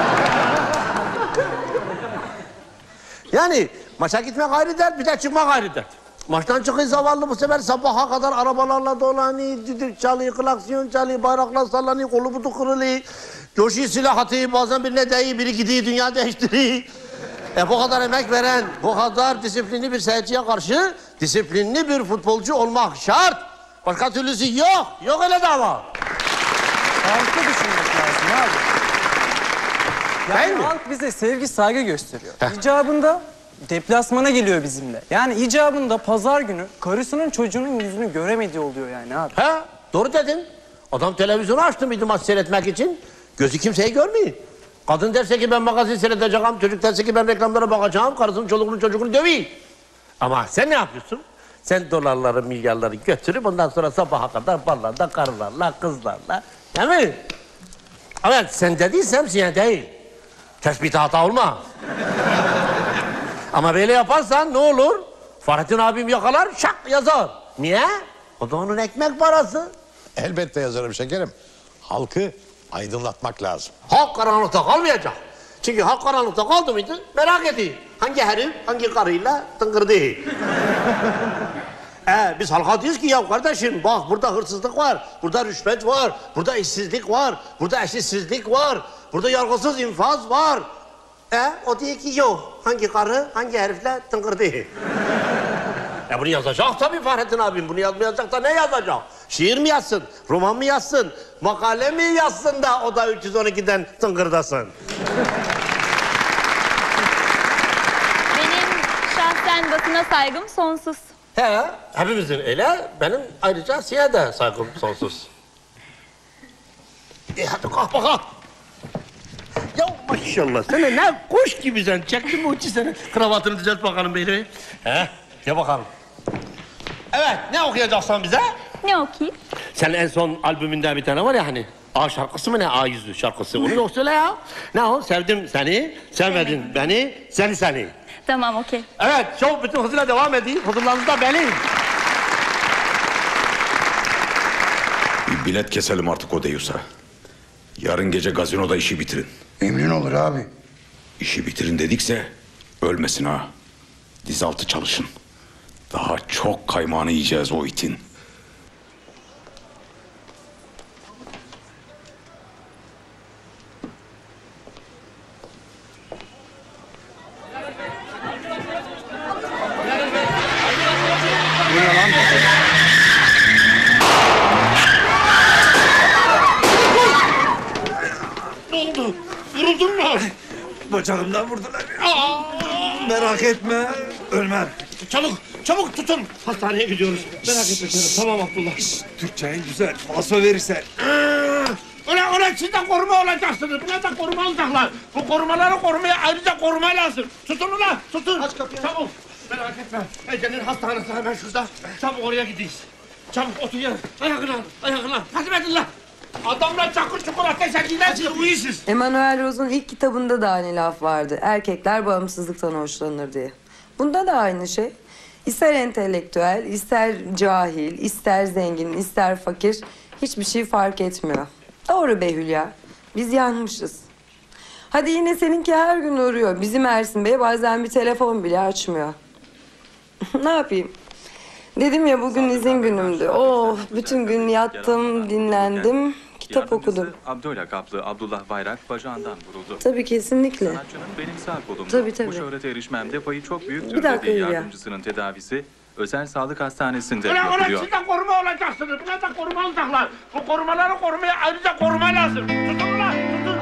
Yani maça gitmek ayrı dert, bir de çıkmak ayrı dert. Maçtan çıkıyor zavallı bu sefer sabaha kadar arabalarla dolanıyor, düdük çalıyor, klaksiyon çalıyor, bayraklar sallanıyor, kolu butu kırılıyor. Coşuyor silah atıyor, bazen birine değiyor, biri gidiyor, dünya değiştiriyor. E bu kadar emek veren, bu kadar disiplinli bir seyirciye karşı disiplinli bir futbolcu olmak şart. Başka türlüsü yok, yok öyle dava. Halkı düşünmek lazım abi. Yani Değil mi? halk bize sevgi, saygı gösteriyor. İcabında deplasmana geliyor bizimle. Yani icabında pazar günü karısının çocuğunun yüzünü göremediği oluyor yani abi. He, doğru dedin. Adam televizyonu açtı mıydı maç seyretmek için? Gözü kimseyi görmüyor. Kadın derse ki ben magazin seyredeceğim, çocuk derse ki ben reklamlara bakacağım, karısının çoluğunu çocuğunu döveyim. Ama sen ne yapıyorsun? Sen dolarları, milyarları götürüp ondan sonra sabaha kadar barlarda, karılarla, kızlarla. Değil mi? Evet, sen dediysem sen değil. Tespite hata olma. Ama böyle yaparsan ne olur? Fahrettin abim yakalar, şak yazar. Niye? O da onun ekmek parası. Elbette yazarım şekerim. Halkı aydınlatmak lazım. Halk karanlıkta kalmayacak. Çünkü halk karanlıkta kaldı mıydı merak ediyor. Hangi herif, hangi karıyla tıngırdı. Ee, biz halka diyoruz ki ya kardeşim bak burada hırsızlık var, burada rüşvet var, burada işsizlik var, burada eşitsizlik var, burada yargısız infaz var. E o diyor ki yok. Hangi karı, hangi herifle tıngırdı. E bunu yazacak tabii Fahrettin abim. Bunu yazmayacak da ne yazacak? Şiir mi yazsın, roman mı yazsın, makale mi yazsın da o da üç yüz on ikiden tıngırdasın? Benim şahsen basına saygım sonsuz. He, hepimizin öyle. Benim ayrıca size de saygım sonsuz. E hadi kalk bakalım. Ya maşallah sana ne kuş gibi sen. Çektin mi uçu seni? Kravatını düzelt bakalım beyler. He, gel bakalım. Evet, ne okuyacaksın bize? Ne okuyayım? Senin en son albümünde bir tane var ya hani. A şarkısı mı ne? A yüzlü şarkısı. Onu yok söyle ya. Ne o? Sevdim seni, sevmedin beni, seni seni. Tamam, okey. Evet, şov bütün hızıyla devam edeyim. Huzurlarınız da benim. Bir bilet keselim artık o Deyus'a. Yarın gece gazinoda işi bitirin. Emrin olur abi. İşi bitirin dedikse ölmesin ha. Dizaltı çalışın. Daha çok kaymağını yiyeceğiz o itin. Ne oldu? Vuruldun mu? Bacağımdan vurdular. Aa! Merak etme, ölmem. Çabuk, çabuk tutun. Hastaneye gidiyoruz. Merak etme canım. Tamam Abdullah. Türkçeyin güzel, falso verirsen. Ulan ulan siz de koruma olacaksınız. Bunlar da koruma olacaklar. Bu korumaları korumaya ayrıca koruma lazım. Tutun ulan, tutun. Aç kapıyı. Çabuk. Merak etme. Ece'nin hastanesi hemen şurada. Çabuk oraya gideyiz. Çabuk otur yere. Ayakına, ayakına. Takip edin lan. Adamlar çakır çukur ateş ediler siz uyuyorsunuz. Emmanuel Rose'un ilk kitabında da aynı laf vardı. Erkekler bağımsızlıktan hoşlanır diye. Bunda da aynı şey. İster entelektüel, ister cahil, ister zengin, ister fakir hiçbir şey fark etmiyor. Doğru be Hülya. Biz yanmışız. Hadi yine seninki her gün uğruyor. Bizim Ersin Bey bazen bir telefon bile açmıyor. Ne yapayım? Dedim ya bugün izin günümdü. Oh, bütün gün yattım, dinlendim, kitap okudum. Abdo lakaplı Abdullah Bayrak bacağından vuruldu. Tabii kesinlikle. Sanatçının benim sağ kolumda. Tabii, tabii. Bu şöhrete erişmemde payı çok büyüktür Bir dakika dediği Hülya. yardımcısının tedavisi özel sağlık hastanesinde Ulan ulan yapılıyor. siz de koruma olacaksınız. Buna da koruma olacaklar. Bu korumaları korumaya ayrıca koruma lazım. Tutun ulan tutun.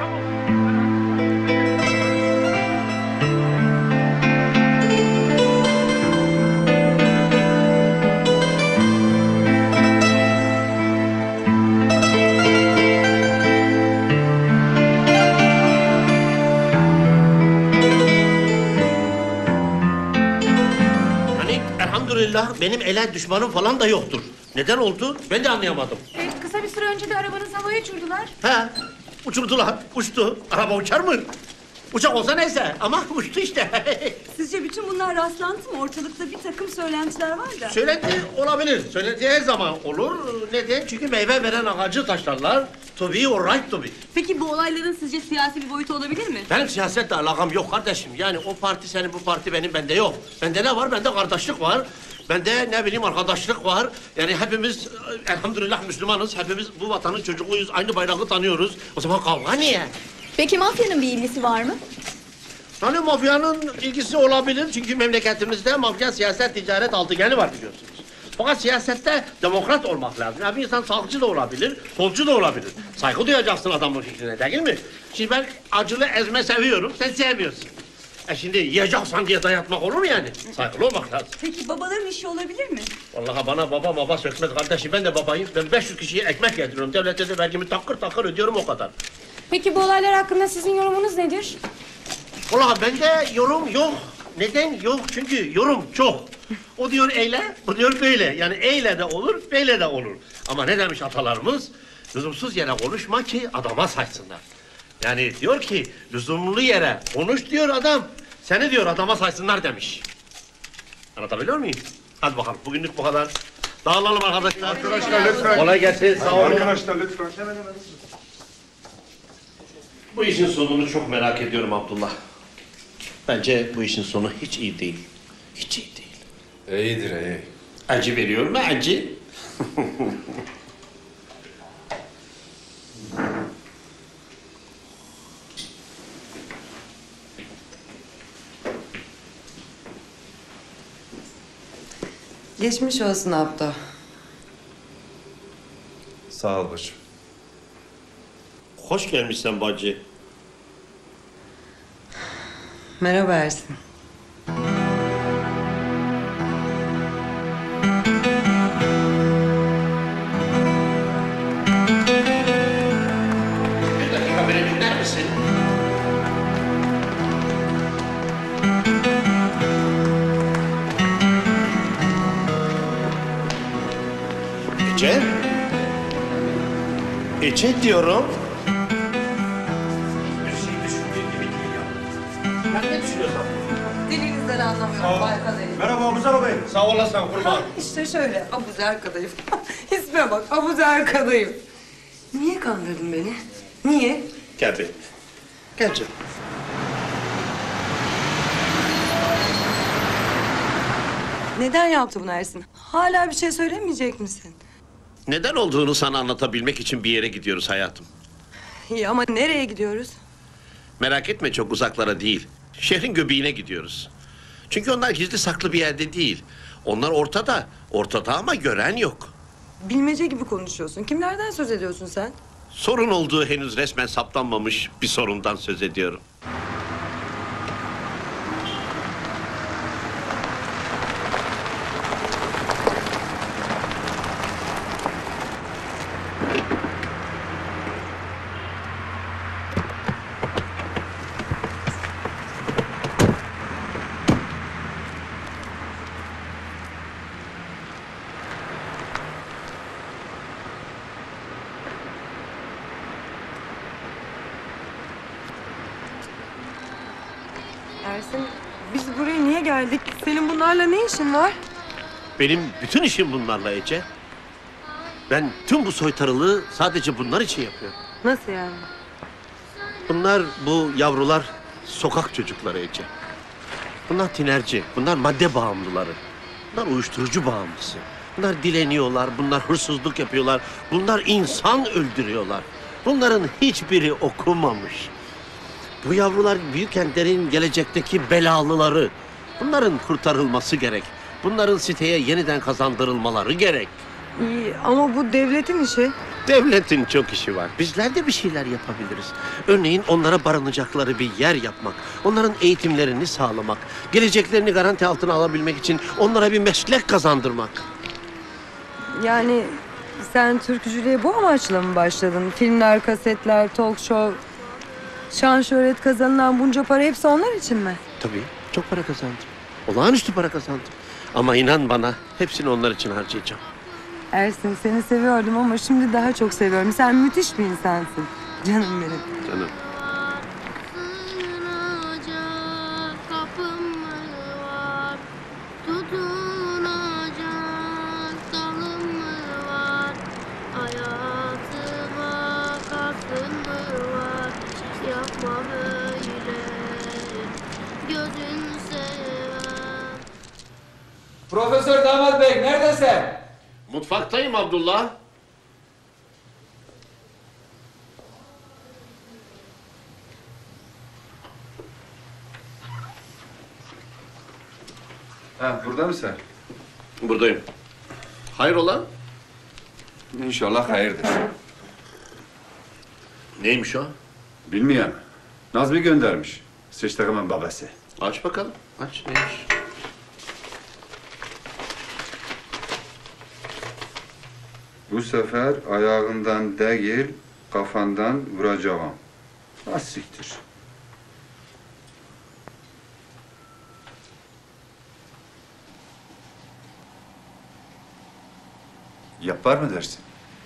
Hani elhamdülillah benim ele düşmanım falan da yoktur. Neden oldu? Ben de anlayamadım. Evet, kısa bir süre önce de arabanız havaya uçurdular. He, uçurdular, uçtu. Araba uçar mı? Uçak olsa neyse ama uçtu işte. Sizce bütün bunlar rastlantı mı? Ortalıkta bir takım söylentiler var da. Söylenti olabilir. Söylenti her zaman olur. Neden? Çünkü meyve veren ağacı taşlarlar. To be or right to be. Peki bu olayların sizce siyasi bir boyutu olabilir mi? Benim siyasetle alakam yok kardeşim. Yani o parti senin, bu parti benim, bende yok. Bende ne var? Bende kardeşlik var. Bende ne bileyim arkadaşlık var. Yani hepimiz elhamdülillah Müslümanız. Hepimiz bu vatanın çocuğuyuz. Aynı bayrağı tanıyoruz. O zaman kavga niye? Peki mafyanın bir ilgisi var mı? Hani mafyanın ilgisi olabilir. Çünkü memleketimizde mafya, siyaset, ticaret altıgeni var biliyorsunuz. Fakat siyasette demokrat olmak lazım. Yani bir insan sağcı da olabilir, solcu da olabilir. Saygı duyacaksın adamın fikrine, değil mi? Şimdi ben acılı ezme seviyorum, sen sevmiyorsun. E şimdi yiyeceksen diye dayatmak olur mu yani? Saygılı olmak lazım. Peki babaların işi olabilir mi? Vallahi bana baba baba sökmez kardeşim. Ben de babayım. Ben beş yüz kişiye ekmek yediriyorum. Devlete de vergimi takır takır ödüyorum o kadar. Peki bu olaylar hakkında sizin yorumunuz nedir? Vallahi bende yorum yok. Neden yok? Çünkü yorum çok. O diyor eyle, bu diyor böyle. Yani eyle de olur, böyle de olur. Ama ne demiş atalarımız? Lüzumsuz yere konuşma ki adama saysınlar. Yani diyor ki lüzumlu yere konuş diyor adam. Seni diyor adama saysınlar demiş. Anlatabiliyor muyum? Hadi bakalım bugünlük bu kadar. Dağılalım arkadaşlar. Arkadaşlar lütfen. Kolay gelsin, sağ olun. Arkadaşlar lütfen. Bu işin sonunu çok merak ediyorum Abdullah. Bence bu işin sonu hiç iyi değil. Hiç iyi değil. İyidir iyi. Acı veriyor mu acı? Geçmiş olsun Abdo. Sağ ol bacım. Hoş gelmişsin bacı. Merhaba Ersin. Bir dakika beni dinler misin? Ece? Ece diyorum. Bir şey düşündüğün gibi değil ya. Ya ne düşünüyorsun? Dilinizden anlamıyorum Baykan Bey. Merhaba Abuzer Bey. Sağ olasın kurban. İşte şöyle Abuzer kadayıf. İsme bak Abuzer kadayıf. Niye kandırdın beni? Niye? Gel bir. Gel canım. Neden yaptı bunu Ersin? Hala bir şey söylemeyecek misin? Neden olduğunu sana anlatabilmek için bir yere gidiyoruz hayatım. İyi ama nereye gidiyoruz? Merak etme çok uzaklara değil. Şehrin göbeğine gidiyoruz. Çünkü onlar gizli saklı bir yerde değil. Onlar ortada. Ortada ama gören yok. Bilmece gibi konuşuyorsun. Kimlerden söz ediyorsun sen? Sorun olduğu henüz resmen saptanmamış bir sorundan söz ediyorum. Ersin biz buraya niye geldik? Senin bunlarla ne işin var? Benim bütün işim bunlarla Ece. Ben tüm bu soytarılığı sadece bunlar için yapıyorum. Nasıl yani? Bunlar, bu yavrular sokak çocukları Ece. Bunlar tinerci, bunlar madde bağımlıları. Bunlar uyuşturucu bağımlısı. Bunlar dileniyorlar, bunlar hırsızlık yapıyorlar. Bunlar insan öldürüyorlar. Bunların hiçbiri okumamış. Bu yavrular büyük kentlerin gelecekteki belalıları. Bunların kurtarılması gerek. Bunların siteye yeniden kazandırılmaları gerek. İyi ama bu devletin işi. Devletin çok işi var. Bizler de bir şeyler yapabiliriz. Örneğin onlara barınacakları bir yer yapmak, onların eğitimlerini sağlamak, geleceklerini garanti altına alabilmek için onlara bir meslek kazandırmak. Yani sen türkücülüğe bu amaçla mı başladın? Filmler, kasetler, talk show, şan şöhret kazanılan bunca para hepsi onlar için mi? Tabii, çok para kazandım. Olağanüstü para kazandım. Ama inan bana, hepsini onlar için harcayacağım. Ersin, seni seviyordum ama şimdi daha çok seviyorum. Sen müthiş bir insansın. Canım benim. Canım. Profesör Damat Bey neredesin? Mutfaktayım Abdullah. Ha, burada mısın? Buradayım. Hayrola? İnşallah hayırdır. Neymiş o? Bilmiyorum. Nazmi göndermiş. Sıçtığımın babası. Aç bakalım. Aç neymiş? Bu sefer ayağından değil, kafandan vuracağım. Ha siktir. Yapar mı dersin?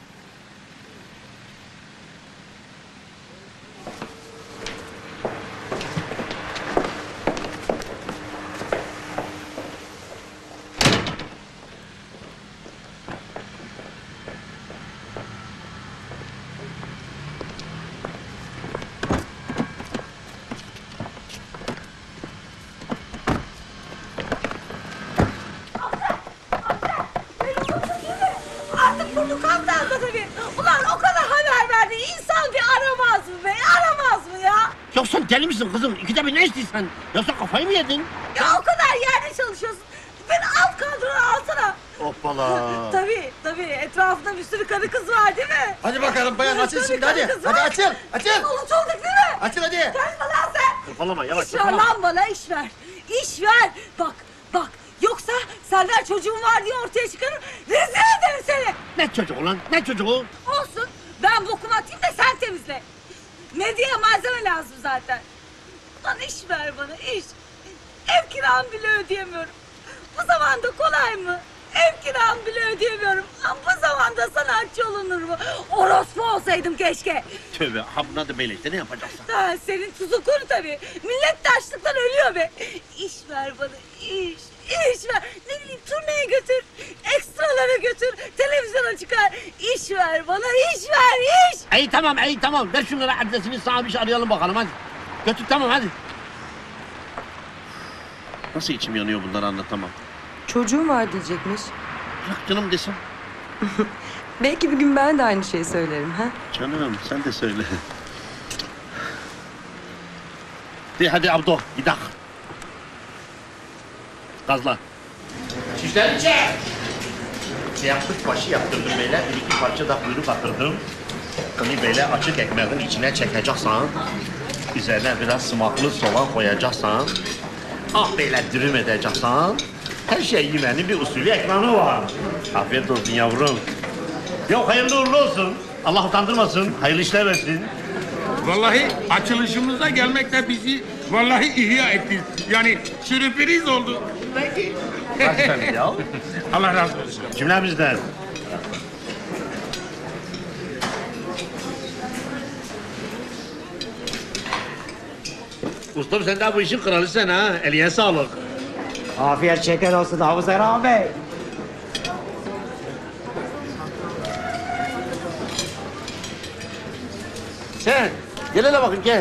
Artık burnu kan daldı tabii. Ulan o kadar haber verdi. İnsan bir aramaz mı be? Aramaz mı ya? Yoksa deli misin kızım? İkide bir ne istiyorsun? Yoksa kafayı mı yedin? Ya o kadar yerde çalışıyorsun. Beni alt kadrona alsana. Hoppala. Tabii tabii. Etrafında bir sürü karı kız var değil mi? Hadi bakalım bayan, Bir açıl sürü şimdi, karı hadi. kız Hadi var. açıl, açıl. Biz unutulduk değil mi? Açıl hadi. Karışma lan sen. Hırpalama yavaş. İş ver lan bana, iş ver. İş ver. Bak bak. Yoksa senden çocuğum var diye ortaya çıkarır. Rezil ederim seni. Ne çocuğu lan? Ne çocuğu? Olsun. Ben bokumu atayım da sen temizle. Medyaya malzeme lazım zaten. Lan iş ver bana, iş. Ev kiramı bile ödeyemiyorum. Bu zamanda kolay mı? Ev kiramı bile ödeyemiyorum. Ama bu zamanda sanatçı olunur mu? Orospu olsaydım keşke. Tövbe, ha buna da böyle işte ne yapacaksın? Ha, senin tuzu kuru tabii. Millet de açlıktan ölüyor be. İş ver bana, iş. İş ver. Ne bileyim turneye götür. Ekstralara götür. Televizyona çıkar. İş ver bana, iş ver, iş. İyi tamam, iyi tamam. Ver şunlara adresini, sana bir şey arayalım bakalım hadi. Götür tamam hadi. Nasıl içim yanıyor bunları anlatamam. Çocuğum var diyecekmiş. Bırak canım desin. Belki bir gün ben de aynı şeyi söylerim ha. Canım sen de söyle. De hadi Abdo gidelim. Gazla. Şişler içe. Yapmış başı yaptırdım böyle. Bir iki parça da kuyruk attırdım. Onu böyle açık ekmeğin içine çekeceksin. Üzerine biraz sımaklı soğan koyacaksan. Ah böyle dürüm edeceksin. Her şey yemenin bir usulü ekranı var. Afiyet olsun yavrum. Yok hayırlı uğurlu olsun. Allah utandırmasın. Hayırlı işler versin. Vallahi açılışımıza gelmekle bizi vallahi ihya etti. Yani sürpriz oldu. Peki. Başkanım ya. Allah razı olsun. Cümlemizden. Ustam sen de bu işin kralısın ha. Eline sağlık. Afiyet şeker olsun Abuzer ağabey. Sen gel hele bakayım gel.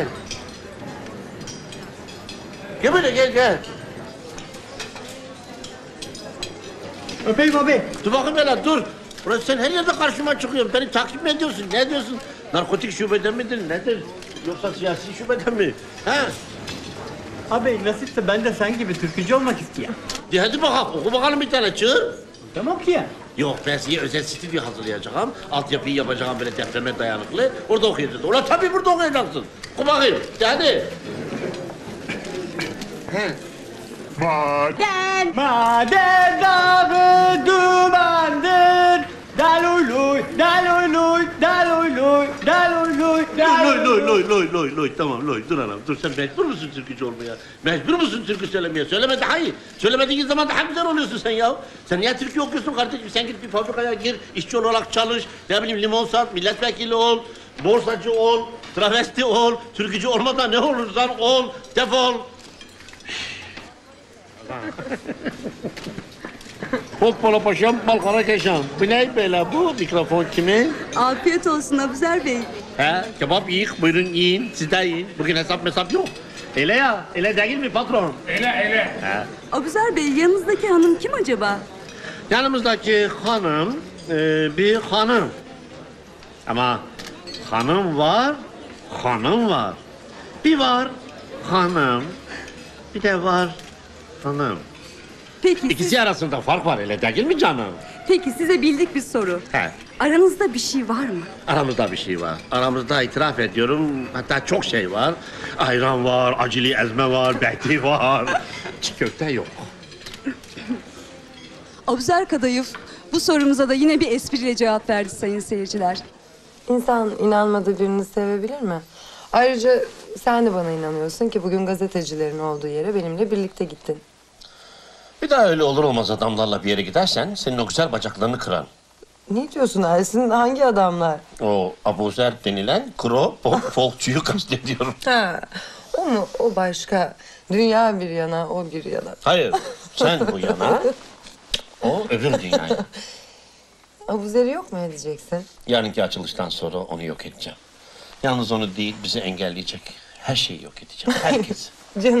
Gel böyle gel gel. Öpeyim abi. Dur bakayım hele dur. Burası sen her yerde karşıma çıkıyorsun. Beni takip mi ediyorsun? Ne diyorsun? Narkotik şubeden midir? Nedir? Yoksa siyasi şubeden mi? Ha? Abi nasipse ben de sen gibi türkücü olmak istiyorum. De hadi bakalım oku bakalım bir tane çığır. Tamam ki ya. Yok ben size özel stüdyo hazırlayacağım. Altyapıyı yapacağım böyle depreme dayanıklı. Orada okuyacağız. Ulan tabii burada okuyacaksın. Oku bakayım. De hadi. He. Maden. Maden dağı dumandır. Daluyluy, daluyluy, daluyluy, daluyluy, Loy loy loy loy loy loy tamam loy dur anam dur sen mecbur musun türkücü olmaya? Mecbur musun türkü söylemeye? Söyleme daha iyi. Söylemediğin zaman daha güzel oluyorsun sen ya. Sen niye türkü okuyorsun kardeşim? Sen git bir fabrikaya gir, işçi olarak çalış, ne bileyim limon sat, milletvekili ol, borsacı ol, travesti ol, türkücü olmadan ne olursan ol, defol. Hoppala paşam, balkara keşan. Bu ne böyle bu? Mikrofon kimin? Afiyet olsun Abuzer Bey. He, kebap yiyik, buyurun yiyin, siz de yiyin. Bugün hesap mesap yok. Öyle ya, öyle değil mi patron? Öyle öyle. He. Abuzer Bey yanınızdaki hanım kim acaba? Yanımızdaki hanım, e, bir hanım. Ama hanım var, hanım var. Bir var hanım, bir de var hanım. Peki İkisi siz- arasında fark var öyle değil mi canım? Peki size bildik bir soru. He. Aranızda bir şey var mı? Aramızda bir şey var. Aramızda itiraf ediyorum. Hatta çok şey var. Ayran var, acili ezme var, bekli var. Çiğ köfte yok. Abuzer Kadayıf bu sorumuza da yine bir espriyle cevap verdi sayın seyirciler. İnsan inanmadığı birini sevebilir mi? Ayrıca sen de bana inanıyorsun ki bugün gazetecilerin olduğu yere benimle birlikte gittin. Bir daha öyle olur olmaz adamlarla bir yere gidersen senin o güzel bacaklarını kıran. Ne diyorsun Ersin? Hangi adamlar? O Abuzer denilen kro pop folkçuyu kastediyorum. Ha, o mu? O başka. Dünya bir yana, o bir yana. Hayır, sen bu yana, o öbür dünyaya. Abuzer'i yok mu edeceksin? Yarınki açılıştan sonra onu yok edeceğim. Yalnız onu değil, bizi engelleyecek her şeyi yok edeceğim, herkes. Canım.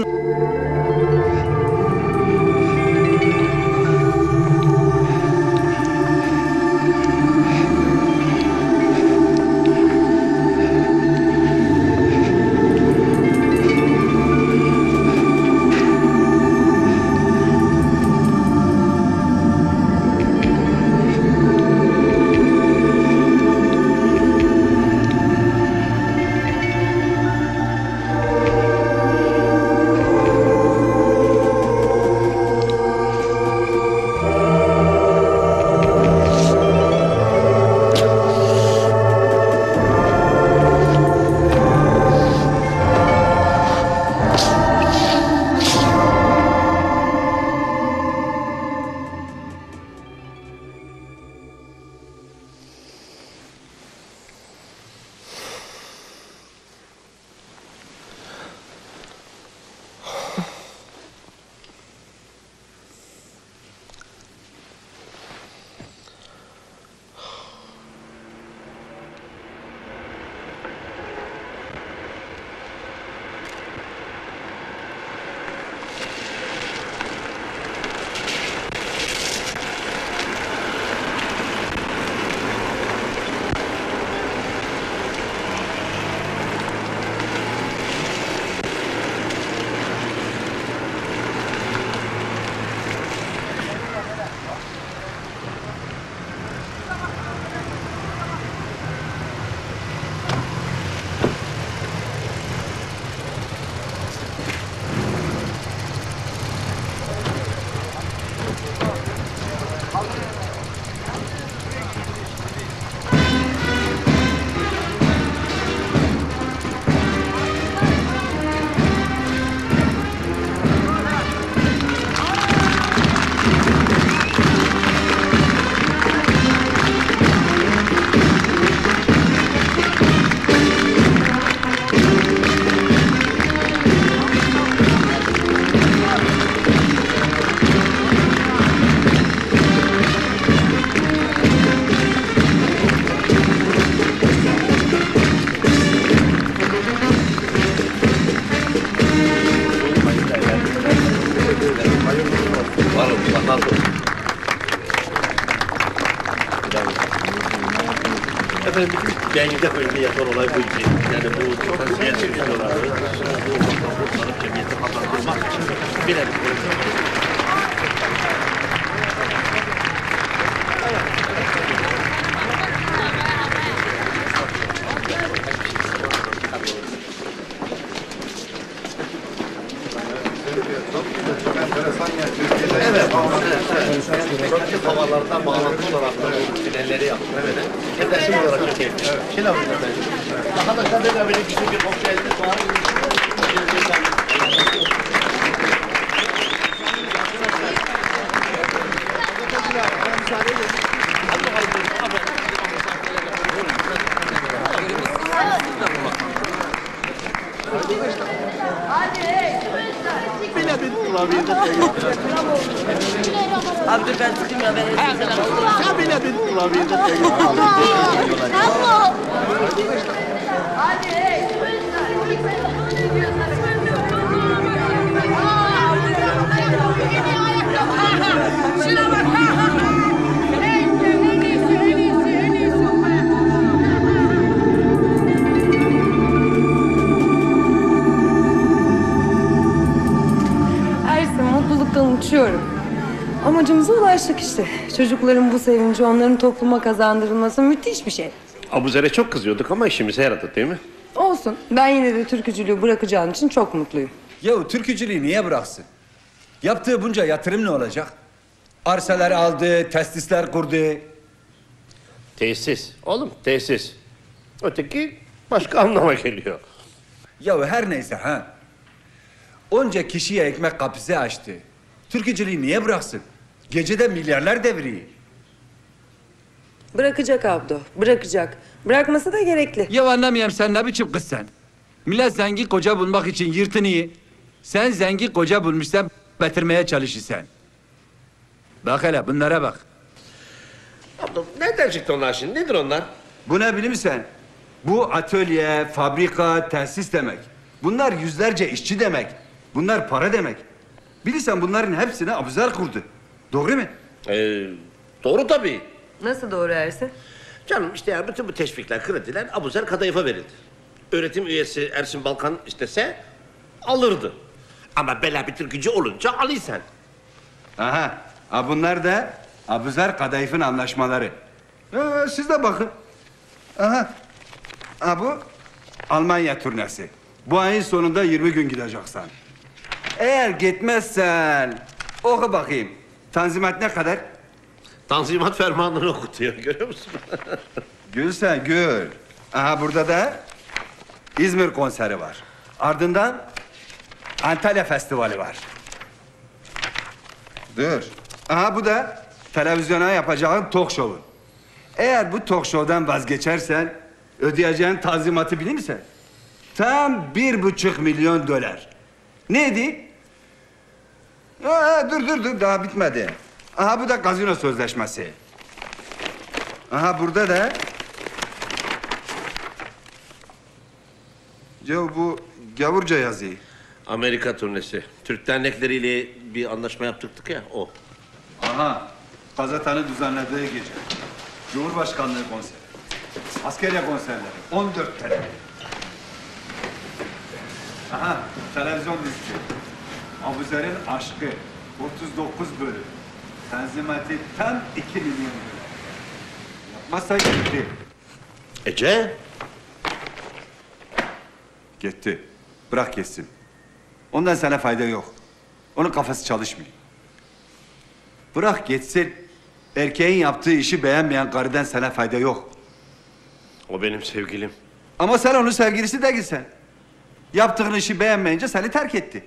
Efendim bütün Cengiz'de bölümde yaşanan olay bu için. Yani bu potansiyel videoları, bu grupları cemiyete kazandırmak için birer Evet, evet. Havalardan bağlantı olarak da bu finalleri yaptım. Evet. Kedesim olarak çok keyifli. Şimdi abi ben. Arkadaşlar ben de böyle küçük bir kokteyl var. Abi ben sıkayım ya ben ya bile bir kurabiye de Şuna bak. Ersin, mutluluktan uçuyorum. Amacımıza ulaştık işte. Çocukların bu sevinci onların topluma kazandırılması müthiş bir şey. Abuzer'e çok kızıyorduk ama işimize yaradı değil mi? Olsun. Ben yine de türkücülüğü bırakacağım için çok mutluyum. Ya türkücülüğü niye bıraksın? Yaptığı bunca yatırım ne olacak? Arsalar aldı, testisler kurdu. Tesis. Oğlum tesis. Öteki başka anlama geliyor. Ya her neyse ha. Onca kişiye ekmek kapısı açtı. Türkücülüğü niye bıraksın? Gecede milyarlar devriyor. Bırakacak Abdo, bırakacak. Bırakması da gerekli. Ya anlamayayım sen ne biçim kız sen? Millet zengin koca bulmak için yırtınıyor. Sen zengin koca bulmuşsan bitirmeye çalışırsan. Bak hele bunlara bak. Abla nereden çıktı onlar şimdi? Nedir onlar? Bu ne bilir misin? Bu atölye, fabrika, tesis demek. Bunlar yüzlerce işçi demek. Bunlar para demek. Bilirsen bunların hepsini Abuzer kurdu. Doğru mu? Ee, doğru tabii. Nasıl doğru Ersin? Canım işte yani bütün bu teşvikler, krediler Abuzer Kadayıf'a verildi. Öğretim üyesi Ersin Balkan istese alırdı. Ama bela bir türkücü olunca alıysan. Aha. Ha bunlar da Abuzer Kadayıf'ın anlaşmaları. Ya, siz de bakın. Aha. Ha bu Almanya turnesi. Bu ayın sonunda yirmi gün gideceksin. Eğer gitmezsen oku bakayım. Tanzimat ne kadar? Tanzimat fermanını okutuyor, görüyor musun? Gül sen gül. Aha burada da İzmir konseri var. Ardından Antalya Festivali var. Dur. Aha bu da televizyona yapacağın talk show'un. Eğer bu talk show'dan vazgeçersen ödeyeceğin tanzimatı bilir misin? Tam bir buçuk milyon dolar. Neydi? Aa, dur dur dur daha bitmedi. Aha bu da gazino sözleşmesi. Aha burada da... Ya bu gavurca yazıyor. Amerika turnesi. Türk dernekleriyle bir anlaşma yaptırdık ya, o. Aha, gazetenin düzenlediği gece. Cumhurbaşkanlığı konseri. Askeriye konserleri. on dört tane. Aha, televizyon dizisi. Abuzer'in aşkı. otuz dokuz bölüm. Tanzimatı tam iki milyon dolar. Yapmazsa gitti. Ece? Gitti. Bırak gitsin. Ondan sana fayda yok. Onun kafası çalışmıyor. Bırak gitsin. Erkeğin yaptığı işi beğenmeyen karıdan sana fayda yok. O benim sevgilim. Ama sen onun sevgilisi değilsen. Yaptığın işi beğenmeyince seni terk etti.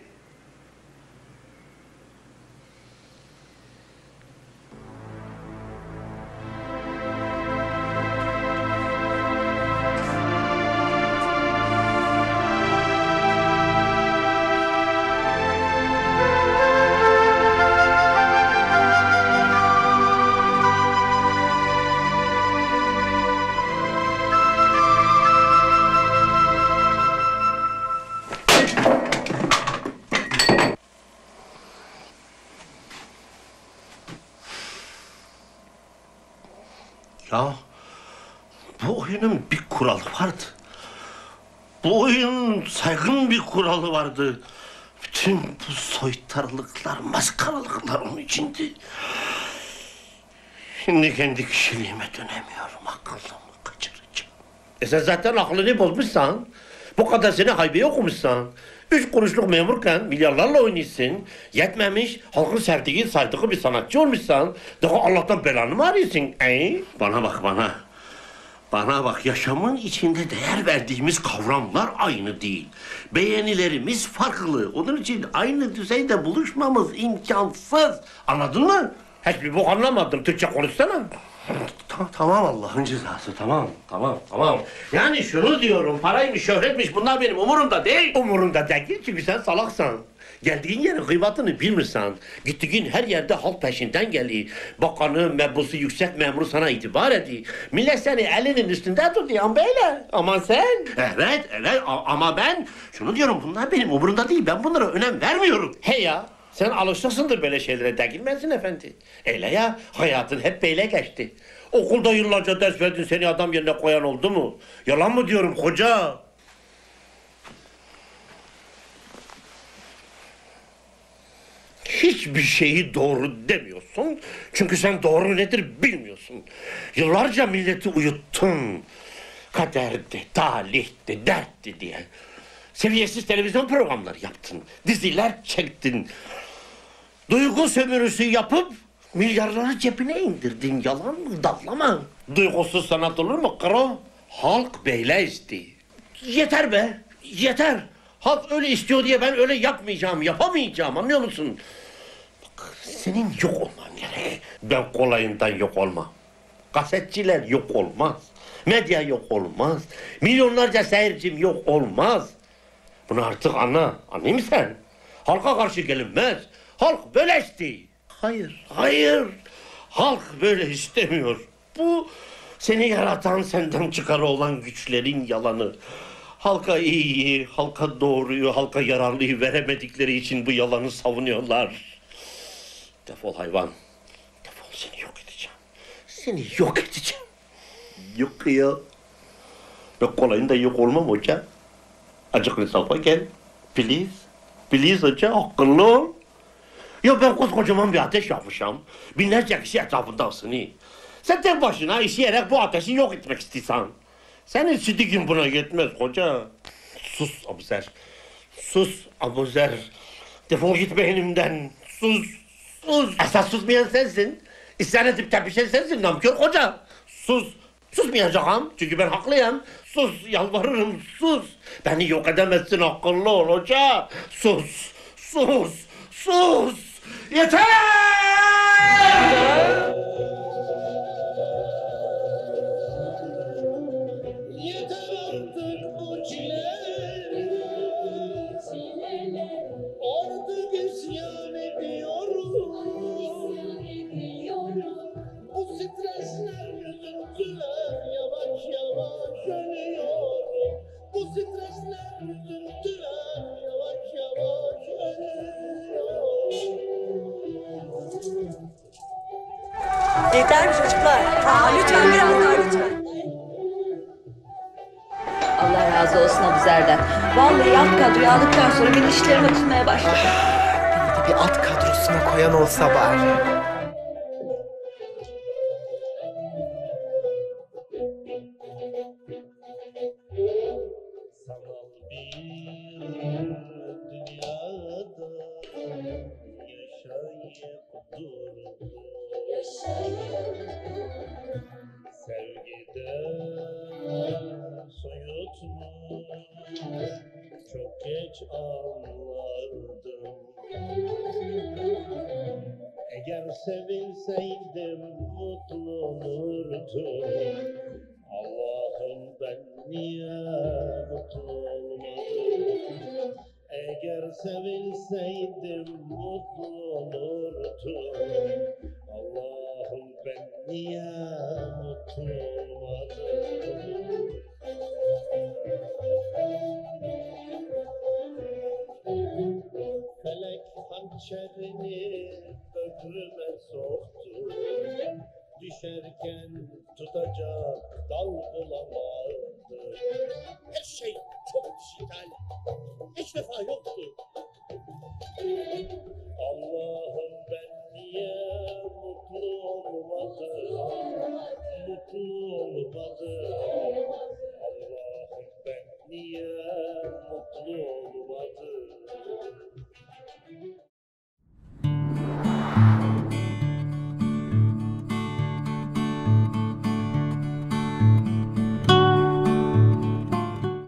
Bu oyunun bir kuralı vardı. Bu oyunun saygın bir kuralı vardı. Bütün bu soytarılıklar, maskaralıklar onun içindi. Şimdi kendi kişiliğime dönemiyorum. Aklımı kaçıracağım. E sen zaten aklını bozmuşsan, bu kadar sene haybeyi okumuşsan, üç kuruşluk memurken milyarlarla oynuyorsun, yetmemiş, halkın sevdiği, saydığı bir sanatçı olmuşsan, daha Allah'tan belanı mı arıyorsun? Ey? Bana bak bana. Bana bak, yaşamın içinde değer verdiğimiz kavramlar aynı değil. Beğenilerimiz farklı. Onun için aynı düzeyde buluşmamız imkansız. Anladın mı? Hiçbir bok anlamadım. Türkçe konuşsana. Tamam, tamam Allah'ın cezası. Tamam, tamam, tamam. Yani şunu diyorum, paraymış, şöhretmiş, bunlar benim umurumda değil. Umurumda değil çünkü sen salaksan. Geldiğin yerin kıymetini bilmirsen, gittiğin her yerde halk peşinden geliyor. Bakanı, mebusu, yüksek memuru sana itibar ediyor. Millet seni elinin üstünde tutuyor böyle. Aman sen. Evet, evet ama ben şunu diyorum, bunlar benim umurumda değil. Ben bunlara önem vermiyorum. He ya, sen alışıksındır böyle şeylere, değilmezsin efendi. Öyle ya, hayatın hep böyle geçti. Okulda yıllarca ders verdin, seni adam yerine koyan oldu mu? Yalan mı diyorum koca? Hiçbir şeyi doğru demiyorsun. Çünkü sen doğru nedir bilmiyorsun. Yıllarca milleti uyuttun. Kaderdi, talihti, dertti diye. Seviyesiz televizyon programları yaptın. Diziler çektin. Duygu sömürüsü yapıp milyarları cebine indirdin. Yalan mı? Dallama. Duygusuz sanat olur mu karo? Halk beyle istiyor. Yeter be, yeter. Halk öyle istiyor diye ben öyle yapmayacağım, yapamayacağım, anlıyor musun? Bak, senin yok olman gerek. Ben kolayından yok olmam. Kasetçiler yok olmaz. Medya yok olmaz. Milyonlarca seyircim yok olmaz. Bunu artık anla, anlayayım mı sen? Halka karşı gelinmez. Halk böyle istiyor. Hayır, hayır. Halk böyle istemiyor. Bu seni yaratan, senden çıkarı olan güçlerin yalanı. Halka iyiyi, halka doğruyu, halka yararlıyı veremedikleri için bu yalanı savunuyorlar. Defol hayvan. Defol, seni yok edeceğim. Seni yok edeceğim. Yok ya. Ben kolayında yok olmam hoca. Acık insafa gel. Please. Please hoca, akıllı ol. Ya ben koskocaman bir ateş yapmışım. Binlerce kişi etrafında ısınıyor. Sen tek başına işleyerek bu ateşi yok etmek istiyorsan. Senin sidikin buna yetmez hoca. Sus Abuzer. Sus Abuzer. Defol git beynimden. Sus. Sus. Esas susmayan sensin. İsyan edip tepişen sensin namkör hoca. Sus. Susmayacağım çünkü ben haklıyım. Sus, yalvarırım, sus. Beni yok edemezsin, akıllı ol hoca. Sus. Sus. Sus. Yeter! Yeter mi çocuklar? Aa, lütfen biraz daha lütfen. Allah razı olsun Abuzer'den. Vallahi alt kadroyu aldıktan sonra benim işlerime tutmaya başladı. Beni de bir alt kadrosuna koyan olsa bari. Çok geç anlardım. Eğer sevilseydim mutlu olurdum. Allah'ım ben niye mutlu olmadım? Eğer sevilseydim mutlu olurdum. Allah'ım ben niye mutlu olmadım? Felek hançerini böğrüme soktu. Düşerken tutacak dal bulamam. mutlu